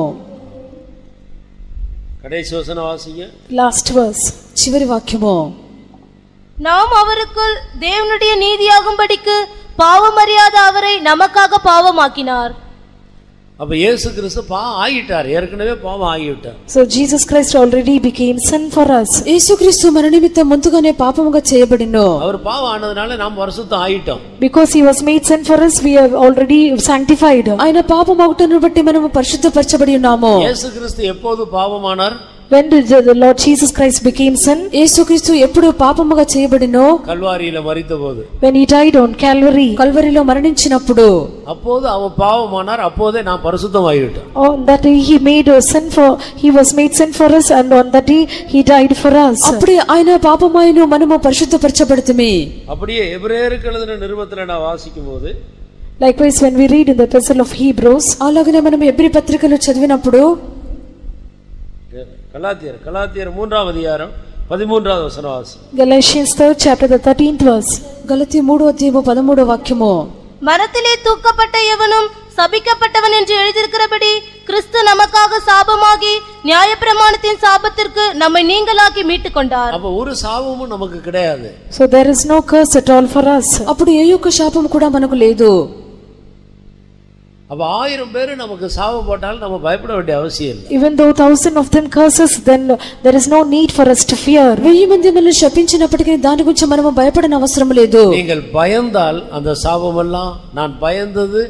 கடைசி வசனம் வாசிங்க. Last verse. చివరి వాక్యము. நாம் அவருக்குள் தேவனுடைய நீதியாகும்படிக்கு பாவமறியாத அவரை நமக்காக பாவமாக்கினார். அப்ப இயேசு கிறிஸ்து பாவம் ஆகிட்டார், ஏற்கனவே பாவம் ஆகிவிட்டார். So Jesus Christ already became sin for us. యేసుక్రీస్తు మన నిమిత్తం ముందుగానే పాపముగా చేయబడినో. அவர் பாவம் ஆனதுனால நாம் பரிசுத்தம் ஆயிட்டோம். Because he was made sin for us, we are already sanctified. ఆయన పాపమగుటను బట్టి మనము పరిశుద్ధపరచబడి ఉన్నాము. இயேசு கிறிஸ்து எப்போது பாவமானார்? When did the Lord Jesus Christ became sin? యేసుక్రీస్తు ఎప్పుడు పాపముగా చేయబడినో? கல்வாரியில மரித்தபோது. When he died on Calvary. కల్వరిలో మరణించినప్పుడు. அப்போது அவர் பாவமானார், அப்போதே நாம் பரிசுத்தம் ஆகிவிட்டோம். On that day he was made sin for us, and on that day he died for us. అప్పుడే ఆయన పాపమాయను మనము పరిశుద్ధపరచబడితిమి. அப்படியே எபிரேயருக்கு எழுதின நிருபத்துல நான் வாசிக்கும்போது, likewise when we read in the epistle of Hebrews, అలాగనే మనం ఎబ్రీ పత్రికలో చదివినప్పుడు கலாத்தியர் 3వ అధ్యాయం 13వ వచనం వాసి. Galatians 3rd chapter the 13th verse. గలతీ 3వ అధ్యాయం 13వ వాక్యము. மரத்திலே தூக்கப்பட்ட எவனும் சபிக்கப்பட்டவன் என்று எழுதியிருக்கிறபடி கிறிஸ்து நமக்காக சாபமாகி நியாயப்பிரமாணத்தின் சாபத்திற்கு நம்மை நீங்களாக்கி மீட்டுக் கொண்டார். அப்ப ஒரு சாபமும் நமக்கு கிடையாது. So there is no curse at all for us. అప్పుడు ఏ యొక్క శాపం కూడా మనకు లేదు. அப்ப 1000 பேர் நமக்கு சாபம் போட்டால் நம்ம பயப்பட வேண்டிய அவசியம் இல்லை. Even though 1000 of them curses, then there is no need for us to fear. 1000 మంది మనల్ని శపించినప్పటికీ దాని గురించి మనము భయపడన అవసరం లేదు. நீங்கள் பயந்தால் அந்த சாபம் எல்லாம் நான் பயந்தது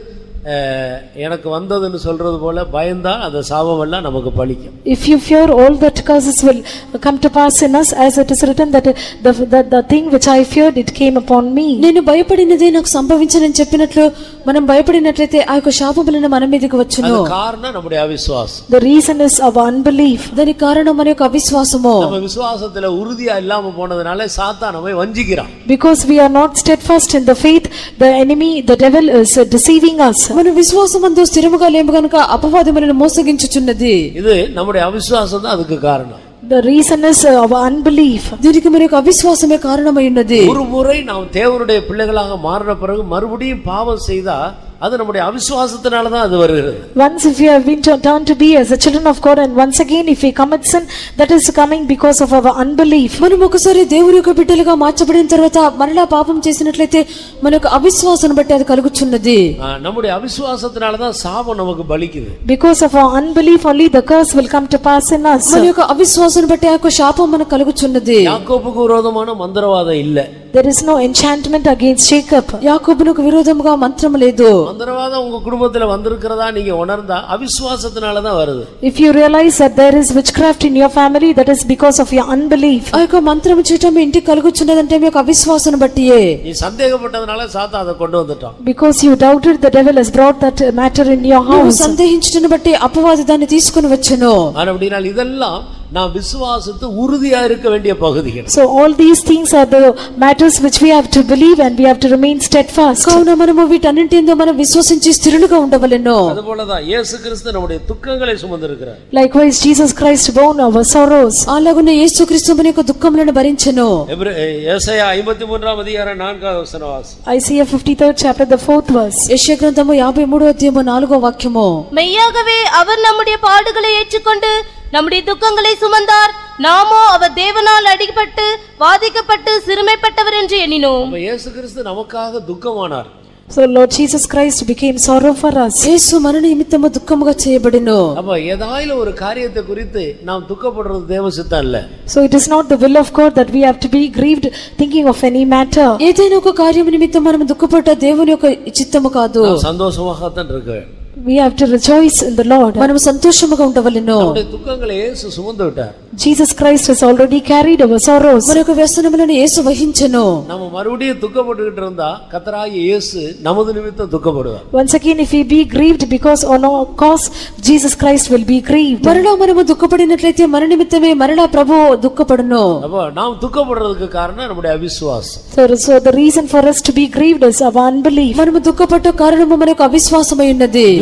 எனக்கு வந்ததுன்னு சொல்றது போல பயந்தால் அந்த சாபம் எல்லாம் நமக்கு பலிக்கும். If you fear, all that curses will come to pass in us, as it is written that the thing which I feared, it came upon me. నేను భయపడినదే నాకు సంభవించనని చెప్పినట్లు మనం భయపడినట్లయితే ఆ యొక్క శాపములను మన మీదకి వచ్చును. అది కారణం நம்முடைய అవిశ్వాసం. The reason is our unbelief. దానికి కారణం మన యొక్క అవిశ్వాసము. நம்ம విశ్వాసத்துல ఉறுதியா ఇல்லாம పోనదனால సాతాను நம்மை வஞ்சிக்கிறான். Because we are not steadfast in the faith, the enemy, the devil is deceiving us. మన విశ్వాసమందు స్థిరముగా లేము గనుక అపవాది మనల్ని మోసగించుచున్నది. ఇది நம்முடைய అవిశ్వాసం தான் அதுக்கு காரணம். The reason is our unbelief. దీనికి మన యొక్క అవిశ్వాసమే కారణమై ఉన్నది. ஒரு முறை நாம் தேவனுடைய பிள்ளைகளாக மாறின பிறகு மறுபடியும் பாவம் செய்தா அது நம்முடைய அவிசுவாசத்தினால தான் அது வருகிறது. Once if we have been turned to be as a children of God, and once again if we commit sin, that is coming because of our unbelief. మనం ఒకసారి దేవుని యొక్క బిడ్డలుగా మార్చబడిన తర్వాత మరలా పాపం చేసినట్లయితే మనకు అవిశ్వాసాన్ని బట్టి అది కలుగుచున్నది. நம்முடைய అవిశ్వాసத்தினால தான் சாபம் நமக்கு பலிக்குது. Because of our unbelief only the curse will come to pass in us. మన యొక్క అవిశ్వాసాన్ని బట్టి ఆ యొక్క శాపం మనకు కలుగుచున్నది. యాకోబుకు విరోధமான మంత్రవాదం இல்ல. There is no enchantment against Jacob. యాకోబునకు విరోధముగా మంత్రం లేదు. మంత్రవాదం உங்க కుటుంబத்துல வந்திருக்கிறதா நீங்க உணர்ந்தா అవిశ్వాసத்தினால தான் வருது. If you realize that there is witchcraft in your family, that is because of your unbelief. ఆ యొక్క మంత్రం చేయటం ఇంటికి కలుగుచున్నదంటే మీ యొక్క అవిశ్వాసాన్ని బట్టియే. நீ సந்தேகப்பட்டதனால சாத்தான் அதை கொண்டு வந்துட்டான். Because you doubted, the devil has brought that matter in your house. నువ్వు సందేహించటను బట్టి అపవాది దాన్ని తీసుకొని వచ్చెను. அப்படினால் இதெல்லாம் நாம் விசுவாசத்து உறுதியா இருக்க வேண்டிய பகுதிகள். So all these things are the matters which we have to believe, and we have to remain steadfast. కావున మనము వీటన్నింటిలో మనం విశ్వసించి స్థిరులుగా ఉండవలెను. அதுபோலதான் இயேசு கிறிஸ்து நம்முடைய துக்கங்களை சுமந்திருக்கிறார். Likewise Jesus Christ bore our sorrows. అలాగునే యేసుక్రీస్తు మన యొక్క దుఃఖములను భరించెను. యెషయా 53వ అధ్యాయం 4వ వచనం వాసి. Isaiah 53rd chapter the 4th verse. యెషయా గ్రంథము 53వ అధ్యాయం 4వ వాక్యము. மெய்யாகவே அவர் நம்முடைய பாடுகளை ஏற்றுக்கொண்டு நம்முடைய துக்கங்களை சுமந்தார், நாமோ அவர் தேவனால் அடிபட்டு வாதிக்கப்பட்டு சிறுமைப்பட்டவர் என்று எண்ணினோம். அப்ப இயேசு கிறிஸ்து நமக்காக துக்கமானார். So Lord Jesus Christ became sorrow for us. యేసు మన నిమిత్తము దుఃఖముగా చేయబడెను. அப்ப ஏதாயில ஒரு காரியத்தை குறித்து நாம் துக்கப்படுறது தேவ சித்தம் இல்ல. So it is not the will of God that we have to be grieved thinking of any matter. ఏదైనా ఒక కార్యం నిమిత్తం మనం దుఃఖపడ్డ దేవుని యొక్క చిత్తము కాదు. சந்தோஷமாகத்தான் இருக்க. We have to rejoice in the Lord. మనం సంతోషముగా ఉండవలెను. நம்முடைய துக்கங்களை இயேசு சுமந்து விட்டார். Jesus Christ has already carried our sorrows. మన యొక్క వ్యసనములను యేసు వహించెను. நம்ம மறுபடியும் துக்கப்பட்டுக்கிட்டு இருந்தா கர்த்தராகிய இயேசு நமது நிமித்தம் துக்கப்படுவார். Once again if we be grieved because on our cause, Jesus Christ will be grieved. మరలా మనము దుఃఖపడినట్లయితే మన నిమిత్తమే మరలా ప్రభువు దుఃఖపడును. அப்ப நாம் துக்கப்படுறதுக்கு காரணம் நம்முடைய அவிசுவாசம். So the reason for us to be grieved is our unbelief. మనము దుఃఖపడ్డ కారణము మనకు అవిశ్వాసమై ఉన్నది.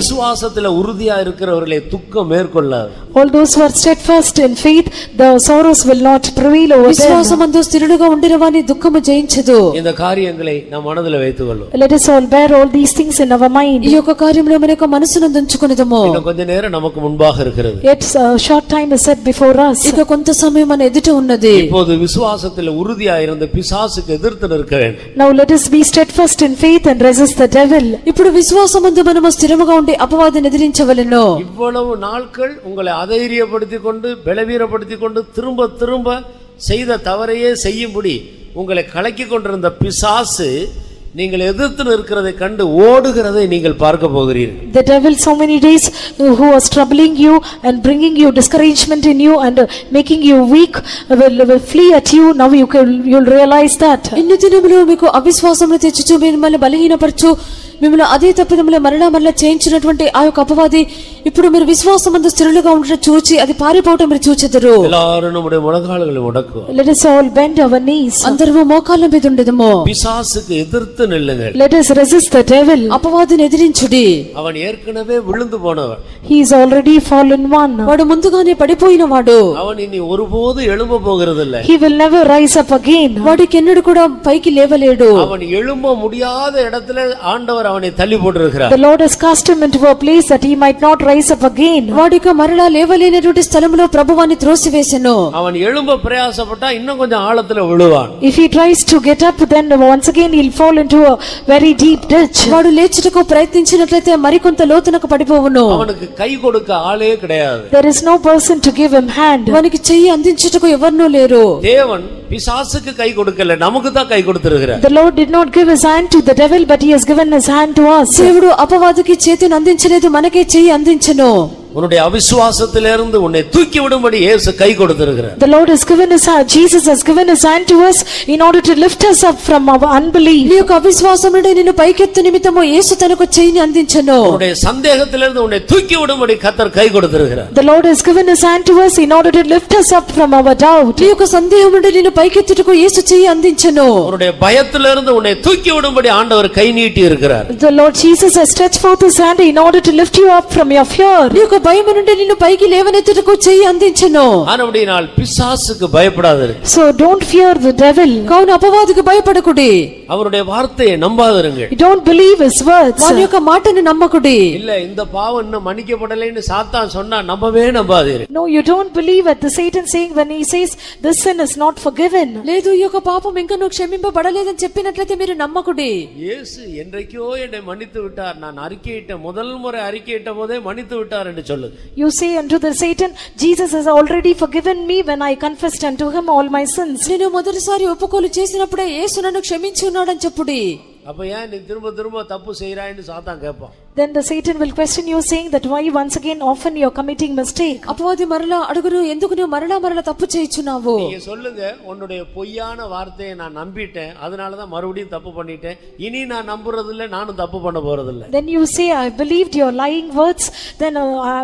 விசுவாசத்துல உறுதியா இருக்கிறவர்களை துக்கம் மேற்கொள்ளாது. All those who are steadfast in faith, the sorrows will not prevail over them. విశ్వాసమందు స్థిరుడుగా ఉండిన వాని దుఃఖము జయించదు. இந்த காரியங்களை நாம் மனதில் வைத்துக்கொள்வோம். Let us all bear all these things in our mind. ఈ యొక్క కార్యములో మన యొక్క మనసును ఉంచుకొనిదము. இன்னும் கொஞ்ச நேரம் நமக்கு முன்பாக இருக்கிறது. Yet a short time is set before us. ఇక కొంత సమయం మన ఎదుట ఉన్నది. இப்போது விசுவாசத்தில் உறுதியா இருந்த பிசாசுக்கு எதிர்த்து நிற்க வேண்டும். Now let us be steadfast in faith and resist the devil. ఇప్పుడు విశ్వాసమందు మనము స్థిరముగా ఉండి అపవాదిని ఎదిరించవలెను. இவ்வளவு நாட்கள் உங்களை அதைரியப்படுத்திக் கொண்டு பலவீனப்படுத்திக் கொண்டு திரும்ப திரும்ப செய்த தவறையே செய்யும்படி உங்களை கலக்கி கொண்டிருந்த பிசாசு நீங்கள் எதிர்த்து நிற்கிறதை கண்டு ஓடுகிறதை நீங்கள் பார்க்க போகிறீர்கள். The devil so many days who was troubling you and bringing you discouragement in you and making you weak will flee at you. Now you'll realize that. ఇన్ని దినములు మీకు అవిశ్వాసమును తెచ్చుచు మిమ్మల్ని బలహీనపరచు మిమ్మల్ని అదే తప్పిదములు మరలా చేయించినటువంటి ఆ యొక్క అపవాది ఇప్పుడు మీరు విశ్వాసమందు స్థిరులుగా ఉండటం చూచి అది పారిపోవటం మీరు చూచెదరు. எல்லாரும் நம்முடைய முழங்கால்களை முடக்குவோம். Let us all bend our knees. అందరము మోకాళ్ళ మీద ఉండెదము. பிசாசுக்கு எதிர்த்து நில்லுங்கள். Let us resist the devil. అపవాదిని ఎదిరించుడి. அவன் ஏற்கனவே விழுந்து போனவன். He is already fallen one. వాడు ముందుగానే పడిపోయిన వాడు. அவன் இனி ஒருபோது எழும்ப போகிறதில்லை. He will never rise up again. వాడికి ఎన్నడూ కూడా పైకి లేవలేడు. அவன் எழும்ப முடியாத இடத்துல ஆண்டவர் அவனை தள்ளி போட்டிருக்கிறார். The Lord has cast him into a place that he might not rise up again. వాడికి మరలా లేవలేనటువంటి స్థలములో ప్రభువాన్ని త్రోసివేసెను. அவன் எழும்ப பிரயாசப்பட்டா இன்னும் கொஞ்சம் ஆழத்துல விழுவான். If he tries to get up, then once again he'll fall into a very deep ditch. వాడు లేచుటకు ప్రయత్నించినట్లయితే మరికొంత లోతునకు పడిపోవును. அவனுக்கு கை கொடுக்க ஆளே கிடையாது. There is no person to give him hand. వానికి చెయ్యి అందించుటకు ఎవరునూ లేరు. தேவன் பிசாசுக்கு கை கொடுக்கல, நமக்கு தான் கை கொடுத்திருக்கிறார். The Lord did not give his hand to the devil, but he has given his hand to us. దేవుడు అపవాదికి చేతిని అందించలేదు, మనకే చెయ్యి అందించెను. உன்னுடைய அவிசுவாசத்திலிருந்து உன்னை தூக்கி விடும்படி இயேசு கை கொடுத்திருக்கிறார். The Lord has given his hand, Jesus has given his hand to us in order to lift us up from our unbelief. నీ యొక్క అవిశ్వాసం నుండి నిన్ను పైకెత్తు నిమిత్తము యేసు తనకు చెయ్యిని అందించెను. உன்னுடைய சந்தேகத்திலிருந்து உன்னை தூக்கி விடும்படி கர்த்தர் கை கொடுத்திருக்கிறார். The Lord has given his hand to us in order to lift us up from our doubt. నీ యొక్క సందేహం నుండి నిన్ను పైకెత్తుటకు యేసు చెయ్యి అందించెను. உன்னுடைய பயத்திலிருந்து உன்னை தூக்கி விடும்படி ஆண்டவர் கை நீட்டி இருக்கிறார். The Lord Jesus has stretched forth his hand in order to lift you up from your fear. నీ యొక్క భయము నుండి నిన్ను పైకి లేవనెత్తుటకు చెయ్యి అందించెను. ஆனபடியால் பிசாசுக்கு பயப்படாதீர்கள். So don't fear the devil. కావున అపవాదికి భయపడకుడి. அவருடைய வார்த்தையை நம்பாதீர்கள். Don't believe his words. వాని యొక్క మాటను నమ్మకుడి. இல்ல இந்த பாவம் இன்னும் மன்னிக்கப்படலைன்னு சாத்தான் சொன்னா நம்பவே நம்பாதீர்கள். No, you don't believe at the Satan saying when he says this sin is not forgiven. లేదు ఈ యొక్క పాపం ఇంకా నువ్వు క్షమింపబడలేదని చెప్పినట్లయితే మీరు నమ్మకుడి. இயேசு என்றைக்கோ என்னை மன்னித்து விட்டார், நான் அறிக்கையிட்ட முதல் முறை அறிக்கையிட்ட போதே மன்னித்து விட்டார் என்று சொல்லு. You say unto the Satan, Jesus has already forgiven me when I confessed unto him all my sins. నేను మొదటిసారి ఒప్పుకోలు చేసినప్పుడే యేసు నన్ను క్షమించి ఉన్నాడని చెప్పుడి. அப்ப ஏன் நீ திரும்ப திரும்ப தப்பு செய்யறாய்ன்னு சாத்தான் கேட்பான். Then the Satan will question you saying that why once again often you are committing mistake. అపవాది మరలా అడుగును, ఎందుకు నువ్వు మరలా తప్పు చేయుచున్నావు? நீங்க சொல்லுங்க, உன்னுடைய பொய்யான வார்த்தையை நான் நம்பிட்டேன், அதனால தான் மறுபடியும் தப்பு பண்ணிட்டேன், இனி நான் நம்புறது இல்ல, நானும் தப்பு பண்ண போறது இல்ல. Then you say I believed your lying words, then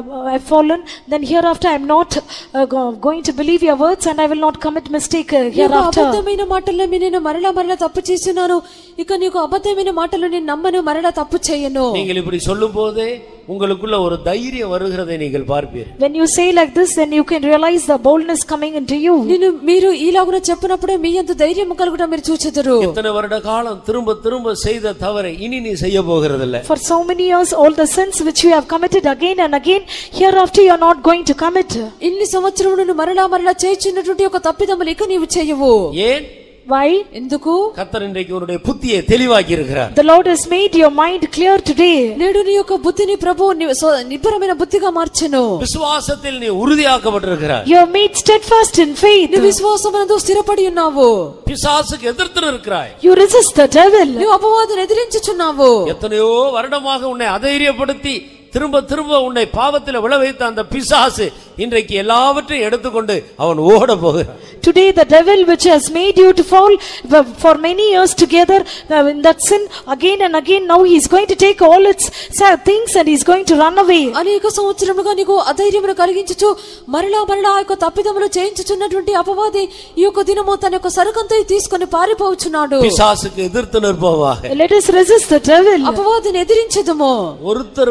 I have fallen, then hereafter I am not going to believe your words and I will not commit mistake hereafter. అబద్ధమైన మాటల్లో నేను మరలా తప్పు చేస్తున్నాను, ఇక నీకు అబద్ధమైన మాటలు నేను నమ్మను, మరలా తప్పు చేయను. நீங்கள் இப்படி சொல்லும் போதே உங்களுக்குள்ள ஒரு தைரியம் வருகிறதை நீங்கள் பார்ப்பீர்கள். When you say like this, then you can realize the boldness coming into you. మీరు ఈలాగున చెప్పినప్పుడే మీ యందు ధైర్యం కలుగుట మీరు చూచెదరు. எத்தனை வருட காலம் திரும்ப திரும்ப செய்த தவறை இனி நீ செய்ய போகிறதில்லை. For so many years all the sins which you have committed again and again, hereafter you are not going to commit. ఇన్ని సంవత్సరములు నువ్వు మరలా చేయుచున్నటువంటి ఒక తప్పిదములు ఇక నీవు చేయవు. ஏன்? Why? ఎందుకు? கர்த்தர் இன்றைக்கு உன்னுடைய புத்தியை தெளிவாக்கி இருக்கிறார். The Lord has made your mind clear today. నేడు నీ యొక్క బుద్ధిని ప్రభువు నిబ్బరమైన బుద్ధిగా మార్చెను. விசுவாசத்தில் நீ உறுதியாக்கப்பட்டிருக்கிறாய். You are made steadfast in faith. నీ విశ్వాసమందు స్థిరపడి ఉన్నావు. பிசாசுக்கு எதிர்த்து நிற்கிறாய். You resist the devil. నువ్వు అపవాదిని ఎదిరించుచున్నావు. எத்தனையோ வருடமாக உன்னை அதைரியப்படுத்தி திரும்ப திரும்ப உன்னை பாவத்தில் விழ வைத்த அந்த பிசாசு இன்றைக்கு எல்லாவற்றையும் எடுத்துக்கொண்டு அவன் ஓட போகிறான். Today the devil which has made you to fall for many years together in that sin again and again, now he is going to take all its things and he is going to run away. అనేక సంవత్సరములుగా నీకు అధైర్యమును కలిగించుచు మరలా ఆ యొక్క తప్పిదములు చేయించుచున్నటువంటి అపవాది ఈ యొక్క దినము తన యొక్క సరుకంతా తీసుకొని పారిపోవచ్చున్నాడు. பிசாசுக்கு எதிர்த்து நிற்போமாக. Let us resist the devil. అపవాదిని ఎదిరించెదము. ஒருத்தருக்குள்ள கூட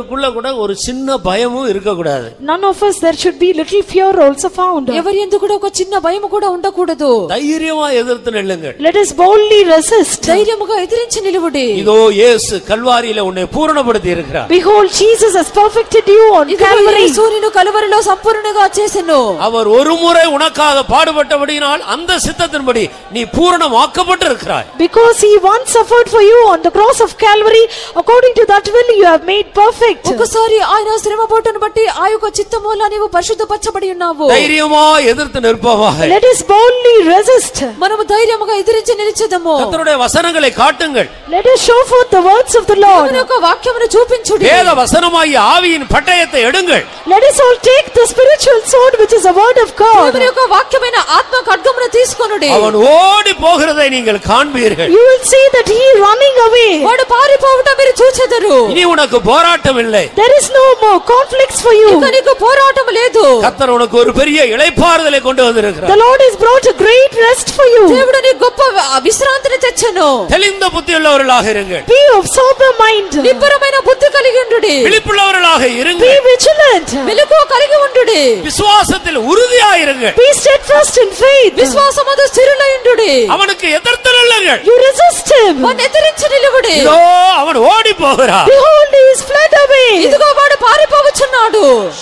கூட ஒரு சின்ன பயமும் இருக்க கூடாது. None of us there should be little fear also found. ఎవరి యందు కూడా ఒక చిన్న భయం కూడా ఉండకూడదు. தைரியமா எதிர்த்து நில்லுங்கள். Let us boldly resist. ధైర్యముగా ఎదిరించి నిలువుడి. இதோ இயேசு கல்வாரியிலே உன்னை பூரணப்படுத்தி இருக்கிறார். Behold, Jesus has perfected you on Calvary. యేసు నిన్ను కలువరిలో సంపూర్ణంగా చేసెను. அவர் ஒருமுறை உனக்காக பாடுபட்டபடியினால் அந்த சித்தத்தின்படி நீ பூரணமாக்கப்பட்டிருக்கிறாய். Because he once suffered for you on the cross of Calvary, according to that will you have made perfect. ఒకసారి ఆయన శ్రమ పట్టును బట్టి ఆ యొక్క చిత్తము వల్ల నీవు పరిశుద్ధపరచబడి ఉన్నావు. ధైర్యமா ఎదుర్த்து నిற்போமாக. Let us boldly resist. మనము ధైర్యముగా ఎదిరించి నిలిచెదము. கர்த்தருடைய வசனங்களை காட்டுங்கள். Let us show forth the words of the Lord. దేవుని యొక్క వాక్యమును చూపించుడి. வேத வசனமாகிய ஆவியின் பட்டயத்தை எடுங்கள். Let us all take the spiritual sword which is the word of God. దేవుని యొక్క వాక్యమైన ఆత్మ ఖడ్గమును తీసుకొనుడి. அவன் ఓడి పోகிறதை நீங்கள் காண்பீர்கள். You will see that he running away. వాడు పారిపోవడం మీరు చూచెదరు. இனி உனக்கு போராட்டம் இல்லை. There is no more conflicts for you. ఇక నీకు పోరాటం లేదు. கர்த்தர் உனக்கு ஒரு பெரிய இளைப்பாறுதலை கொண்டு வந்திருக்கிறார். The Lord has brought a great rest for you. దేవుడు నీకు గొప్ప విశ్రాంతిని తెచ్చెను. தெளிந்த புத்தியுள்ளவர்களாக இருங்கள். Be of sober mind. నిబ్బరమైన బుద్ధి కలిగి ఉండుడి. விழிப்புள்ளவர்களாக Be இருங்கள். vigilant. మెలకువ కలిగి ఉండుడి. விசுவாசத்தில் உறுதியாயிருங்கள். Be steadfast in faith. విశ్వాసమందు స్థిరులై ఉండుడి. அவனுக்கு எதிர்த்து நில்லுங்கள். You resist him. వాని ఎదిరించి నిలువుడి. இதோ அவன் ஓடி போகிறான். Behold, he is fled away. ఇదిగో వాడు పారిపోవచ్చున్నాడు.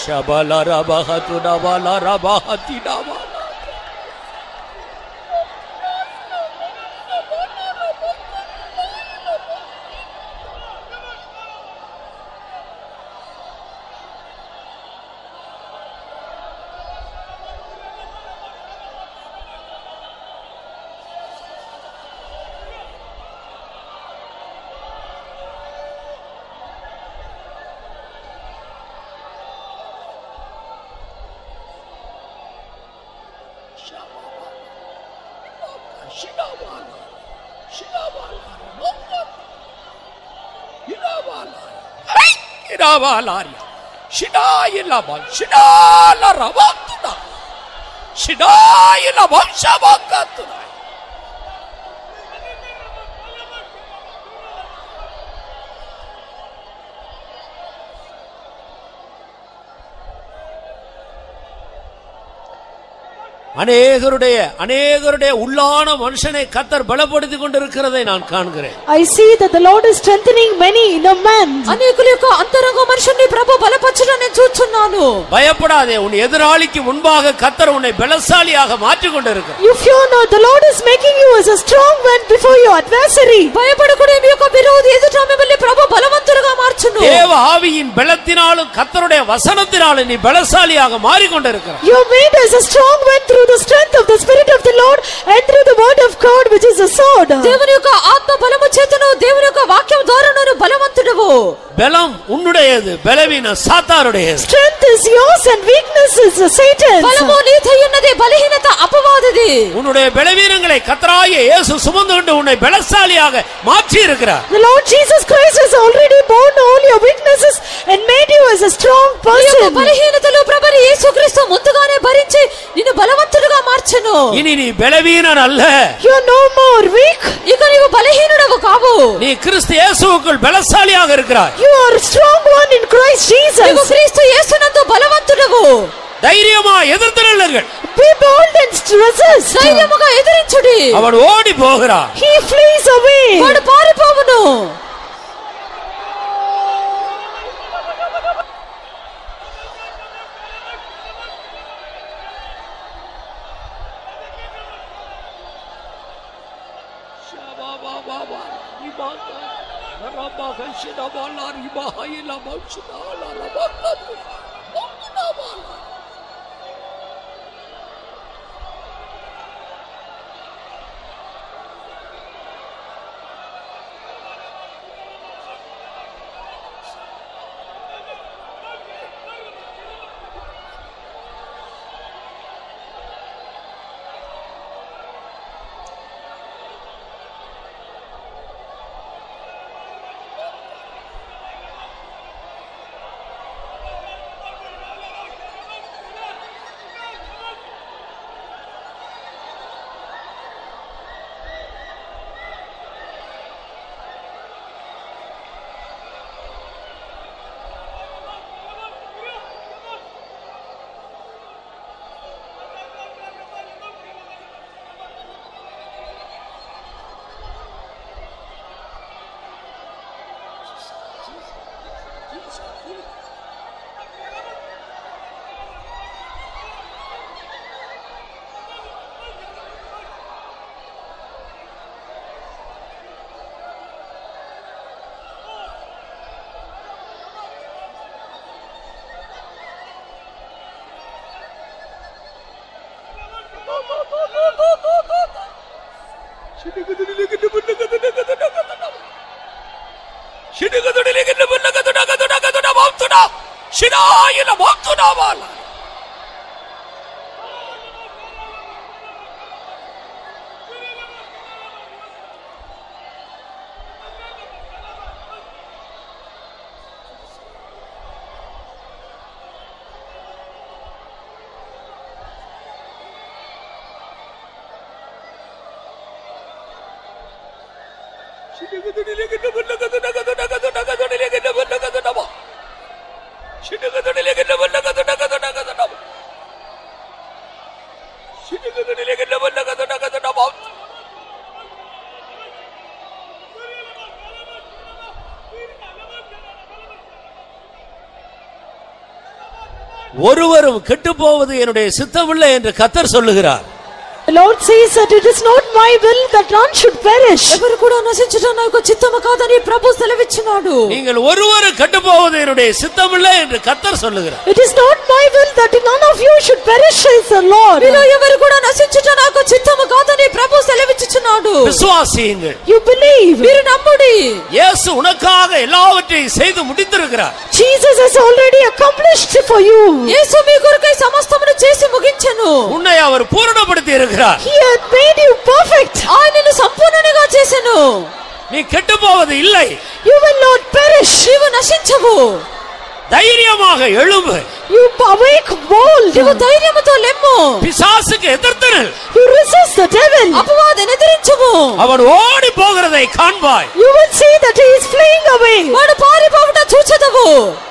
శబలరబహతుడబలరబహతిడబ. அநேகருடைய உள்ளான மனுஷனை கர்த்தர் பலப்படுத்திக் கொண்டிருக்கிறதை நான் காண்கிறேன். I see that the Lord is strengthening many in a man. అనేకుల యొక్క అంతరంగ మనుషుని ప్రభు బలపరచడం నేను చూస్తున్నాను. பயப்படாதே, உன் எதிராளிக்கு முன்பாக கர்த்தர் உன்னை பலசாலியாக மாற்றிக் கொண்டிருக்கிறார். You fear not, the Lord is making you as a strong man before your adversary. భయపడకుడి, మీ యొక్క విరోధి ఎదుట మిమ్మల్ని ప్రభు బలవంతులుగా మార్చును. தேவ ஆவியின் பலத்தினாலும் கர்த்தருடைய வசனத்தினாலும் நீ பலசாலியாக மாறிக்கொண்டிருக்கிறாய். You are made as a strong man through the strength of the Spirit of the Lord and through the word of God which is a sword. దేవుని యొక్క ఆత్మ బలము చేతను దేవుని యొక్క వాక్యం ద్వారా నువ్వు బలవంతుడవు. பலம் உன்னுடையது, பலவீனம் சாத்தானுடையது. Strength is yours and weakness is Satan's. బలము నీదై ఉన్నది, బలహీనత అపవాదిది. உன்னுடைய பலவீனங்களை கர்த்தராகிய இயேசு சுமந்து கொண்டு உன்னை பலசாலியாக மாற்றி இருக்கிறார். The Lord Jesus Christ has already borne all your weaknesses and made you as a strong person. బలహీనతలు ప్రభువు యేసుక్రీస్తు ముందుగానే భరించి నిన్ను బలవంతుడిగా మార్చెను. இனி நீ பலவீனன் அல்ல. You are no more weak. ఇక నీవు బలహీనుడవు కావు. நீ கிறிஸ்து இயேசுவுக்குள் பலசாலியாக இருக்கிறாய். You are a strong one in Christ Jesus. నీవు క్రీస్తు యేసునందు బలవంతుడవు. தைரியமா எதிர்த்து நில்லுங்கள். Be bold and resist. ధైర్యముగా ఎదిరించుడి. அவன் ஓடி போகிறான். He flees away. వాడు పారిపోవును. ஒருவரும் கெட்டு போவது என்னுடைய சித்தமில்லை என்று கர்த்தர் சொல்லுகிறார். The Lord says that it is not my will that none should perish. ఎవరు కూడా నశించుట నాకు చిత్తము కాదని ప్రభు సెలవిచ్చున్నాడు. நீங்கள் ஒருவரும் கெட்டு போவது என்னுடைய சித்தமில்லை என்று கர்த்தர் சொல்லுகிறார். It is not my will that none of you should perish, says the Lord. మీలో ఎవరు కూడా నశించుట నాకు చిత్తము కాదని ప్రభు సెలవిచ్చుచున్నాడు. விசுவாசியுங்கள். You believe. మీరు నమ్ముడి. இயேசு உனக்காக எல்லாவற்றையும் செய்து முடித்திருக்கிறார். Jesus has already accomplished for you. యేసు మీ కొరకై సమస్తమును చేసి ముగించెను. உன்னை அவர் பூரணப்படுத்தி இருக்கிறார். He had made you perfect. ఆయనను సంపూర్ణునిగా చేసెను. நீ கெட்டு போவது இல்லை. You will not perish. నీవు నశించవు. தைரியமாக எழும்பு. You awake bold. నీవు ధైర్యముతో లెమ్ము. பிசாசுக்கு எதிர்த்து நில். You resist the devil. అపవాదిని ఎదిరించుము. அவன் ஓடி போகிறதை காண்பாய். You will see that he is fleeing away. వాడు పారిపోవుట చూచెదవు.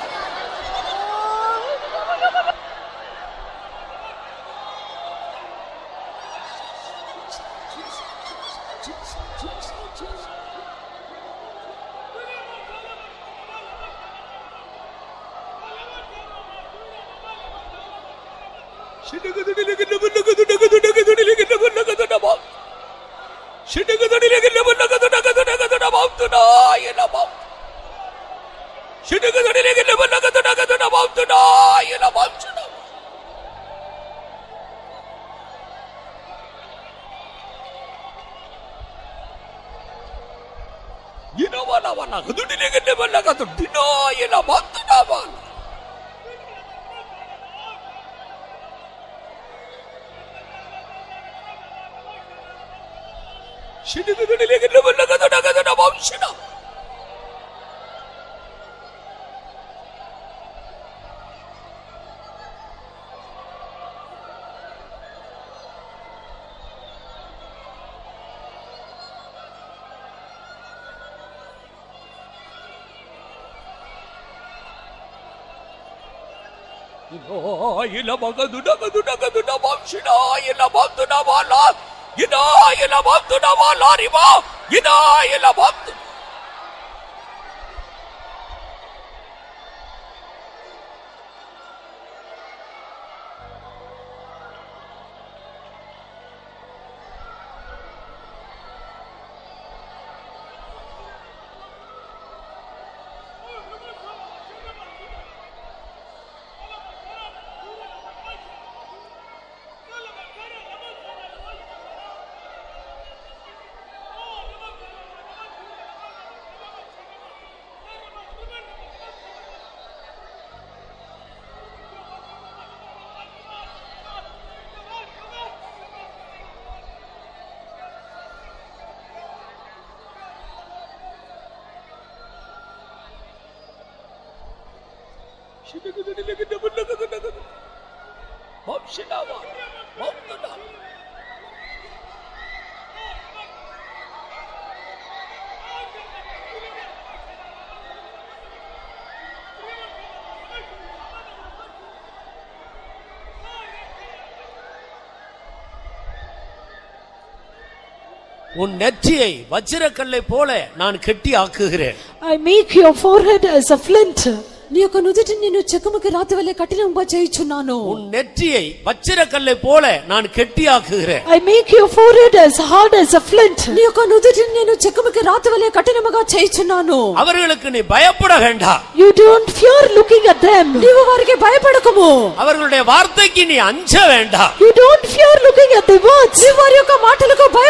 உன் நெற்றியை வச்சிரக்கல்லை போல நான் கெட்டி ஆக்குகிறேன். I make your forehead as a flint. నీ యొక్క నుదుటిని నేను చెక్కముకి రాతి వలె కఠినంగా చేయుచున్నాను. உன் நெற்றியை வச்சிரக்கல்லை போல நான் கெட்டி ஆக்குகிறேன். I make your forehead as hard as a flint. నీ యొక్క నుదుటిని నేను చెక్కముకి రాతి వలె కఠినంగా చేయుచున్నాను. அவர்களுக்கு நீ பயப்பட வேண்டாம். You don't fear looking at them. నీవు వారికి భయపడకుము. அவர்களுடைய வார்த்தைக்கு நீ அஞ்ச வேண்டாம். You don't fear looking at the words. నీ వారి యొక్క మాటలకు భయపడకుము.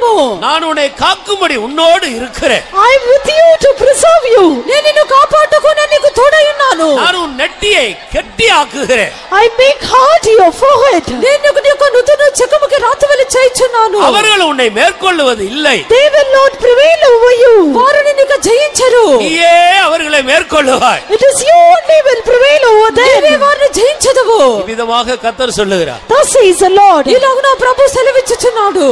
భయపడకుము, நான் உன்னை காக்கும்படி உன்னோடு இருக்கிறேன். I am with you to preserve you. నేను నిన్ను కాపాడుటకు నేను నీకు తోడై ఉన్నాను. நான் உன் நெட்டியை கெட்டியாக்குகிறேன். I make hard your forehead. నేను నీకు నుదురు చెక్కుముకి రాతవలి చేయుచున్నాను. அவர்கள் உன்னை மேற்கொள்ளுவது இல்லை. They will not prevail over you. వారు నిన్ను జయించరు. நீயே அவர்களை மேற்கொள்ளுவாய். It is you only will prevail over them. నీవే వారిని జయించదవు. விதமாக கர்த்தர் சொல்லுகிறார். Thus says the Lord. ఇలాగున ప్రభు సెలవిచ్చుచున్నాడు.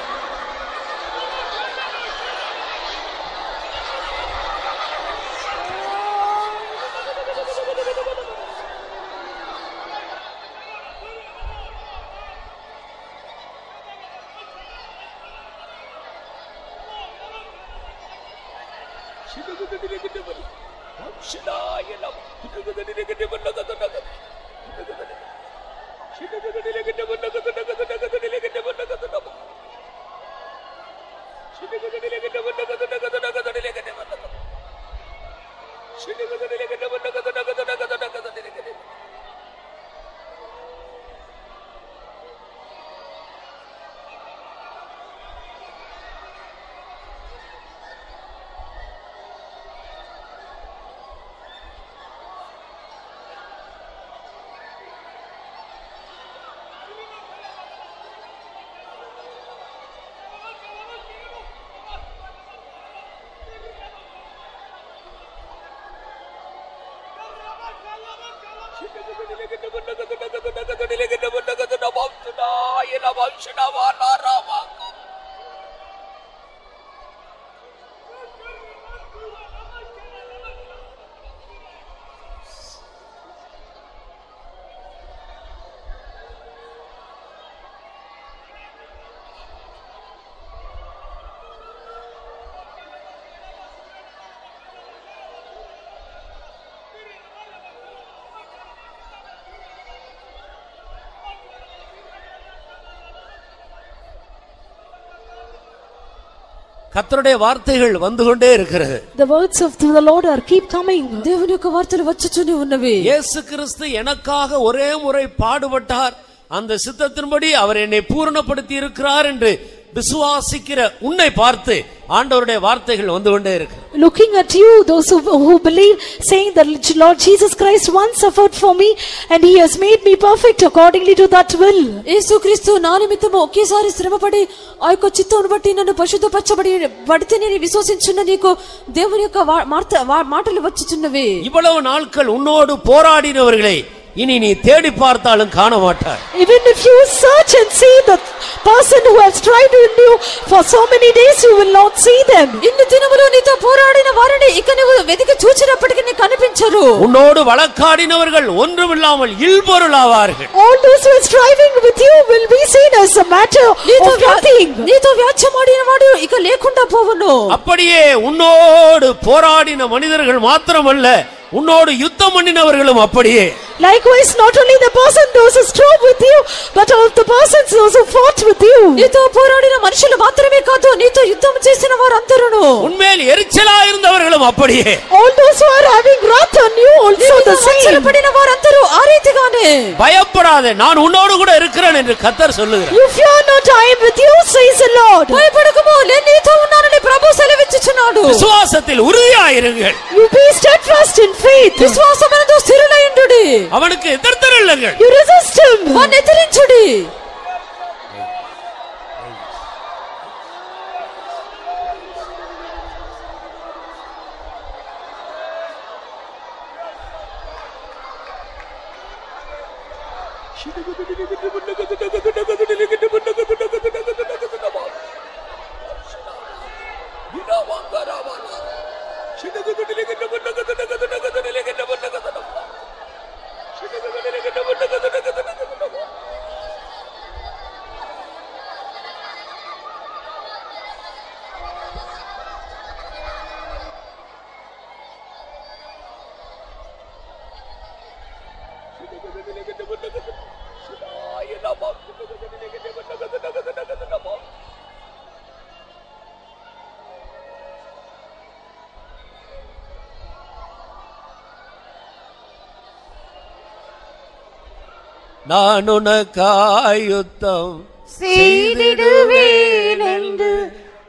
கர்த்தருடைய வார்த்தைகள் வந்து கொண்டே இருக்கிறது. The words of the Lord are keep coming. దేవుని యొక్క వార్తలు వచ్చుచునే ఉన్నవి. இயேசு கிறிஸ்து எனக்காக ஒரே முறை பாடுபட்டார், அந்த சித்தத்தின்படி அவர் என்னை பூரணப்படுத்தி இருக்கிறார் என்று விசுவாசிக்கிற உன்னை பார்த்து ஆண்டவருடைய வார்த்தைகள் வந்து கொண்டே இருக்கு. Looking at you, those who believe, saying that Lord Jesus Christ once suffered for me and he has made me perfect accordingly to that will. యేసుక్రీస్తు నా నిమిత్తము ఒకేసారి శ్రమపడి ఆ యొక్క చిత్తమును బట్టి నన్ను పరిశుద్ధపరచబడితే నేను విశ్వసించున్న నీకు దేవుని యొక్క మాటలు వచ్చుచున్నవి. இவ்வளவு நாட்கள் உன்னோடு போராடினவர்களை இனி நீ தேடி பார்த்தாலும் காண மாட்டாய். Even if you search and see the person who has tried with you for so many days, you will not see them. ఇన్ని దినములు నీతో పోరాడిన వారిని ఇక నువ్వు వెతికి చూచినప్పటికీ నీకు కనిపించరు. உன்னோடு வழக்காடினவர்கள் ஒன்றுமில்லாமல் இல்பொருளாவார்கள். All those who are striving with you will be seen as a matter of nothing. నీతో వ్యాజ్యమాడిన వాడు ఇక లేకుండా పోవును. அப்படியே உன்னோடு போராடின மனிதர்கள் மாத்திரமல்ல, உன்னோடு யுத்தம் பண்ணினவர்களும் அப்படியே. Likewise, not only the person those who strove with you, but all the persons those who fought with you. నీతో పోరాడిన మనుషులు మాత్రమే కాదు, నీతో యుద్ధం చేసిన వారందరూ உன்మேல் எரிச்சலா இருந்தவர்களும் அப்படியே. All those who are having wrath on you also the same. పడిన వారందరూ ఆ రీతిగానే. பயப்படாதே, நான் உன்னோடு கூட இருக்கிறேன் என்று கர்த்தர் சொல்லுகிறார். You fear not, I am with you, says the Lord. భయపడకుము, నేను నీతో ఉన్నానని ప్రభువు సెలవిచ్చుచున్నాడు. விசுவாசத்தில் உறுதியாயிருங்கள். You be steadfast in faith. విశ్వాసమందు స్థిరులైయుండుడి. அவனுக்கு எதிர்த்தருளுங்கள். You resist him. వారిని ఎదిరించుడి. நான் உனக்காய் யுத்தம் செய்திடுவேன் என்று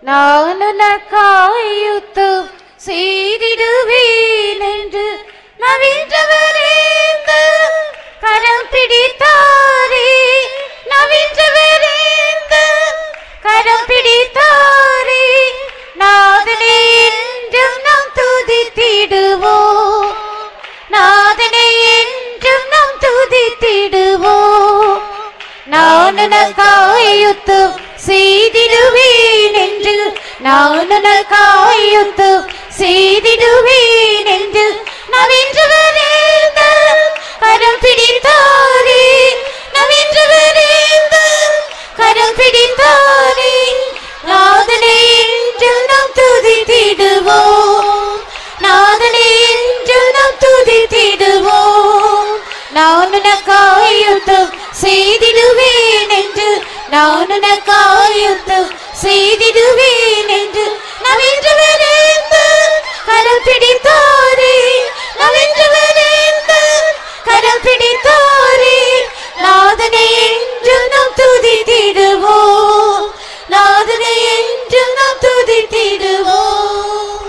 நான் உனக்காய் யுத்தம் செய்திடுவேன் என்று நவீன்றவரேந்து கரம் பிடித்தாரே, நவீன்றவரேந்து கரம் பிடித்தாரே. நாதனே என்றும் நாம் துதித்திடுவோம், நாதனே என்றும் நாம் துதித்திடுவோம். நான் உனக்காய் யுத்தம் செய்திடுவேன் என்று, நான் உனக்காய் யுத்தம் செய்திடுவேன் என்று நவீன்றவரேந்த கரம் பிடித்தாரே, நவீன்றவரேந்த கரம் பிடித்தாரே. நாதனே என்றும் நாம் துதித்திடுவோம், நாதனே என்றும் நாம் துதித்திடுவோம். நான் உனக்காய் யுத்தம் செய்திடுவேன் என்று, நான் உனக்காய் யுத்தம் செய்திடுவேன் என்று நவீன்றவரேந்த கரம் பிடித்தாரே, நவீன்றவரேந்த கரம் பிடித்தாரே. நாதனே என்றும் நாம் துதித்திடுவோம், நாதனே என்றும் நாம் துதித்திடுவோம்.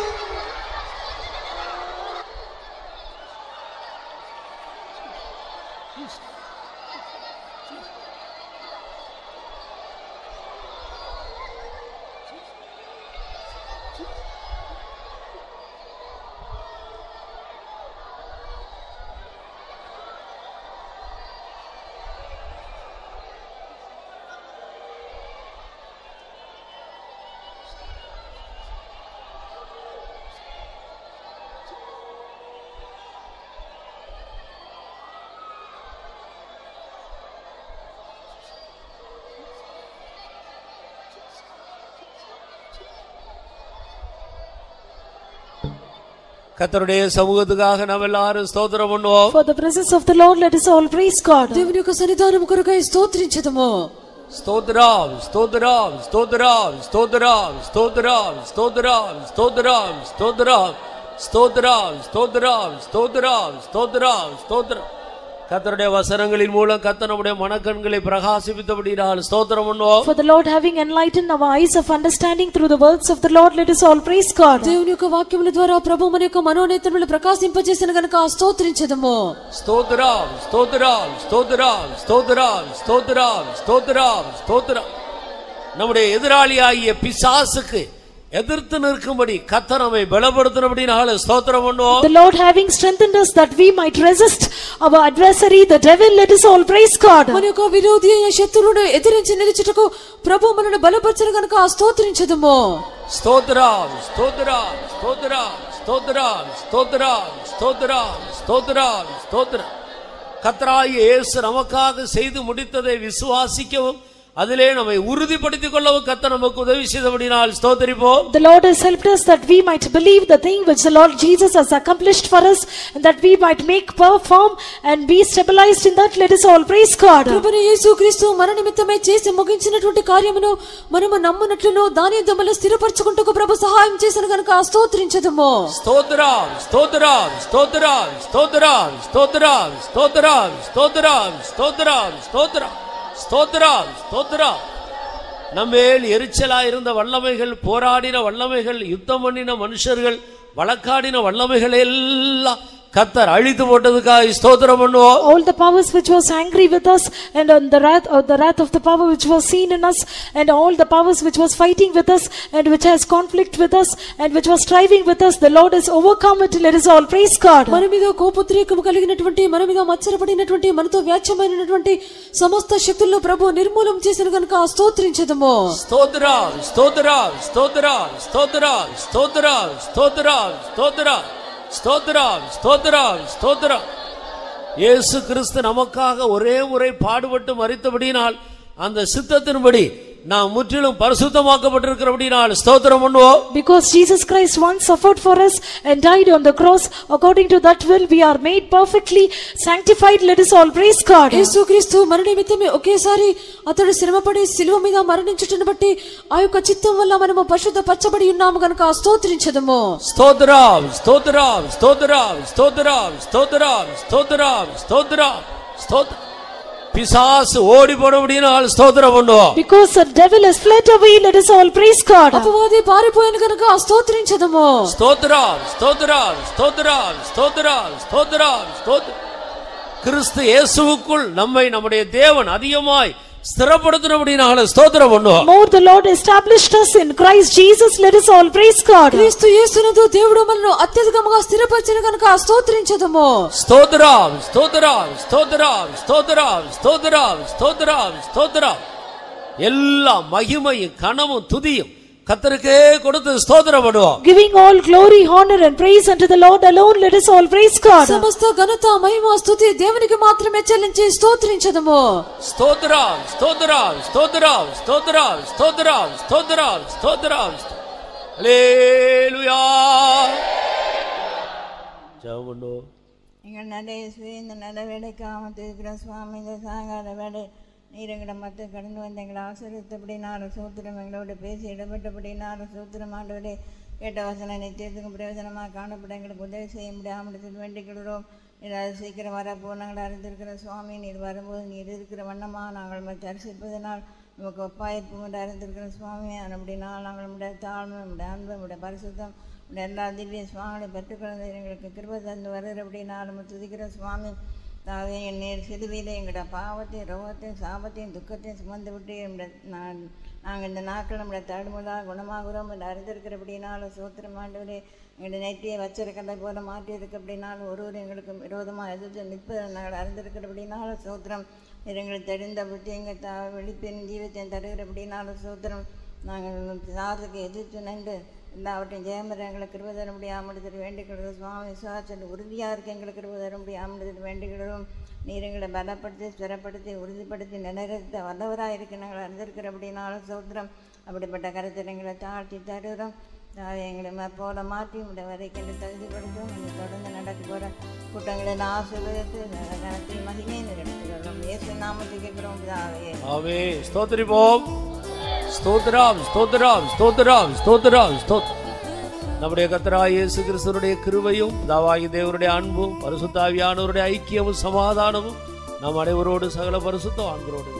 கர்த்தருடைய சமூகத்துக்காக நாம் எல்லாரும் ஸ்தோத்திரம் பண்ணுவோம். For the presence of the Lord, let us all praise God. దేవుని యొక్క సన్నిధానం కొరకై స్తోత్రించుదము. స్తోత్రం స్తోత్రం స్తోత్రం స్తోత్రం స్తోత్రం స్తోత్రం స్తోత్రం స్తోత్రం స్తోత్రం స్తోత్రం స్తోత్రం స్తోత్రం స్తోత్రం. கர்த்தருடைய வசனங்களின் மூலம் கர்த்தர் நம்முடைய மனக்கண்களை பிரகாசிப்பித்தபடியால் ஸ்தோத்திரம் பண்ணுவோம். For the Lord having enlightened our eyes of understanding through the words of the Lord, let us all praise God. దేవుని యొక్క వాక్యముల ద్వారా ప్రభువు మన యొక్క మనోనేత్రములు ప్రకాశింపజేసిన గనుక స్తోత్రించుదము. స్తోత్రం స్తోత్రం స్తోత్రం స్తోత్రం స్తోత్రం స్తోత్రం స్తోత్రం. நம்முடைய எதிராளியாகிய பிசாசுக்கு எதிர்த்து நிற்கும்படி கர்த்தர் நம்மை பலப்படுத்தினபடியால் ஸ்தோத்திரம் பண்ணுவோம். The Lord having strengthened us that we might resist our adversary the devil, let us all praise God. మన యొక్క విరోధి అయిన శత్రువును ఎదిరించి నిలుచుటకు ప్రభువు మనల్ని బలపరచిన గనుక స్తోత్రించుదము. స్తోత్రం స్తోత్రం స్తోత్రం స్తోత్రం స్తోత్రం స్తోత్రం స్తోత్రం స్తోత్రం. கர்த்தராகிய இயேசு நமக்காக செய்து முடித்ததை விசுவாசிக்கவும் அதிலே நம்மை உறுதிப்படுத்திக் கொள்ளவும் கர்த்தர் நமக்கு உதவி செய்தபடியால் ஸ்தோத்திரிப்போம். The Lord has helped us that we might believe the thing which the Lord Jesus has accomplished for us, and that we might make firm and be stabilized in that. Let us all praise God. ప్రభువైన యేసుక్రీస్తు మన నిమిత్తమై చేసి ముగించినటువంటి కార్యమును మనము నమ్మునట్లును దాని దమల స్థిరపరచుకుంటకు ప్రభు సహాయం చేసిన గనుక స్తోత్రించుదము. స్తోత్రం స్తోత్రం స్తోత్రం స్తోత్రం స్తోత్రం స్తోత్రం స్తోత్రం స్తోత్రం స్తోత్రం ஸ்தோத்திரம் ஸ்தோத்திரம். நம்மேல் எரிச்சலா இருந்த வல்லமைகள், போராடின வல்லமைகள், யுத்தம் பண்ணின மனுஷர்கள், வழக்காடின வல்லமைகள் எல்லாம் கர்த்தர் அழித்து போட்டதுக்காக ஸ்தோத்திரம் பண்ணுவோம். All the powers which was angry with us, and on the wrath of the power which was seen in us, and all the powers which was fighting with us, and which has conflict with us, and which was striving with us, the Lord has overcome it. Let us all praise God. మన మీద కోపోద్రేకము కలిగినటువంటి, మన మీద మచ్చరపడినటువంటి, మనతో వ్యాజ్యమైనటువంటి సమస్త శక్తులను ప్రభు నిర్మూలం చేసిన గనుక స్తోత్రించుదము. స్తోత్రం స్తోత్రం స్తోత్రం స్తోత్రం స్తోత్రం స్తోత్రం స్తోత్రం ஸ்தோத்திரம் ஸ்தோத்திரம் ஸ்தோத்திரம். இயேசு கிறிஸ்து நமக்காக ஒரே முறை பாடுபட்டு மரித்தபடியினால் அந்த சித்தத்தின்படி நாம் முற்றிலும் பரிசுத்தமாக்கப்பட்டிருக்கிறபடியால் ஸ்தோத்திரம் பண்ணுவோம். Because Jesus Christ once suffered for us and died on the cross, according to that will we are made perfectly sanctified. Let us all praise God. యేసుక్రీస్తు మన నిమిత్తమే ఒకేసారి అతడు శ్రమపడి శిలువ మీద మరణించుటను బట్టి ఆ యొక్క చిత్తం వల్ల మనము పరిశుద్ధపరచబడి ఉన్నాము గనుక స్తోత్రించుదము. స్తోత్రం స్తోత్రం స్తోత్రం స్తోత్రం స్తోత్రం స్తోత్రం స్తోత్రం స్తోత్రం. பிசாசு ஓடி போனபடியால் ஸ்தோத்திரம் பண்ணுவோம். Because the devil has fled away, let us all praise God. అపవాది పారిపోయిన కనుక స్తోత్రించదము. ஸ்தோத்திரம் ஸ்தோத்திரம் ஸ்தோத்திரம் ஸ்தோத்திரம் ஸ்தோத்திரம் ஸ்தோத்திரம். கிறிஸ்து இயேசுவுக்குள் நம்மை நம்முடைய தேவன் அதிகமாய் ஸ்திரப்படுத்தினபடியால் ஸ்தோத்திரம் பண்ணுவோம். More the Lord established us in Christ Jesus, let us all praise God. క్రీస్తు యేసునందు దేవుడు మనల్ని అత్యధికముగా స్థిరపరిచిన కనుక స్తోత్రించదము. ஸ்தோத்திரம் ஸ்தோத்திரம் ஸ்தோத்திரம் ஸ்தோத்திரம் ஸ்தோத்திரம் ஸ்தோத்திரம் ஸ்தோத்திரம். எல்லா மகிமையும் கனமும் துதியும் கர்த்தருக்கே கொடுத்து ஸ்தோத்திரம் பண்ணுவோம். Giving all glory, honor and praise unto the Lord alone, let us all praise God. సమస్త ఘనత మహిమ స్తుతి దేవునికి మాత్రమే చెల్లించి స్తోత్రించదము. ஸ்தோத்திரம் ஸ்தோத்திரம் ஸ்தோத்திரம் ஸ்தோத்திரம் ஸ்தோத்திரம் ஸ்தோத்திரம் ஸ்தோத்திரம். ஹல்லேலூயா. ஜெபம் பண்ணுவோம். எங்கள் நடேசுவே, இந்த நடவேடைக்கு ஆமத்திருக்கிற சுவாமி, இந்த சாயங்கால வேடை நீர் எங்களை மற்ற கடந்து வந்து எங்களை ஆசிரியத்தபடி நாலு சூத்திரம் எங்களோட பேசி இடப்பட்டபடி நாலு சூத்திரம் ஆண்டவரே கேட்ட வசன நித்தியத்துக்கும் பிரயோஜனமாக காணப்பட எங்களுக்கு உதவி செய்ய முடியாமல் வேண்டிக்கிறோம். நீர் அது சீக்கிரம் வரப்போ நாங்கள் அறிந்திருக்கிற சுவாமி, நீர் வரும்போது நீர் இருக்கிற வண்ணமாக நாங்கள் தரிசிப்பதனால் நமக்கு ஒப்பாயிருப்போம் என்று அறிந்திருக்கிற சுவாமி. அப்படினால் நாங்கள் நம்முடைய தாழ்மை, நம்முடைய அன்பு, நம்முடைய பரிசுத்தம், நம்முடைய எல்லா திவ்ய சுவாமிகளை பெற்றுக்கொண்டு எங்களுக்கு கிருபை தந்து வருகிறபடி நம்ம துதிக்கிற சுவாமி. தாவே, என் நேர் சிறுவியில் எங்களோட பாவத்தையும் ரோகத்தையும் சாபத்தையும் துக்கத்தையும் சுமந்து விட்டு நாங்கள் இந்த நாட்கள் நம்மளை தடுமுதாக குணமாகிறோம் என்று அறிந்திருக்கிறபடினாலும் சோத்திரம் ஆண்டவரே. எங்களுடைய நெற்றியை வச்சிருக்கிறதை போல மாற்றி இருக்கப்படினாலும் ஒருவர் எங்களுக்கு விரோதமாக எதிர்த்து நிற்பதை நாங்கள் அறிந்திருக்கிறபடினாலும் சோத்திரம். எங்களுக்கு தெரிந்த புத்தி எங்கள் வெளிப்பெண் ஜீவத்தையும் தருகிறபடினாலும் சோத்திரம். நாங்கள் சாதுக்கு எதிர்த்து நின்று எல்லாவற்றையும் ஜெயமர எங்களுக்கு கிருபை தர முடியாமல் வேண்டிக்கிறோம் சுவாமி. விசுவாசத்தில் உறுதியாக இருக்க எங்களுக்கு கிருபை தர முடியாமல் வேண்டிக்கிறோம். நீர் எங்களை பலப்படுத்தி ஸ்திரப்படுத்தி உறுதிப்படுத்தி நிலைநிறுத்த வல்லவராக இருக்க நாங்கள் அறிந்திருக்கிறபடினாலும் சோத்திரம். அப்படிப்பட்ட கருத்தில் எங்களை தாழ்த்தி தருகிறோம். எங்களை போல மாற்றி உடைய வரைக்கும் தகுதிப்படுத்தும். நீங்கள் தொடர்ந்து நடக்க போகிற கூட்டங்களில் ஆசீர்வதித்து கணத்தில் மகிமையை எடுத்துக்கிறோம். இயேசு நாமத்தில் கேட்கிறோம் பிதாவே. ஆமென். ஸ்தோத்திரிப்போம். ஸ்தோத்திரம் ஸ்தோத்திரம் ஸ்தோத்திரம் ஸ்தோத்திரம் ஸ்தோத்திரம். நம்முடைய கர்த்தராகிய இயேசு கிறிஸ்துவினுடைய கிருபையும் பிதாவாகிய தேவனுடைய அன்பும் பரிசுத்த ஆவியானவருடைய ஐக்கியமும் சமாதானமும் நம் அனைவரோடு சகல பரிசுத்த ஆண்களோடு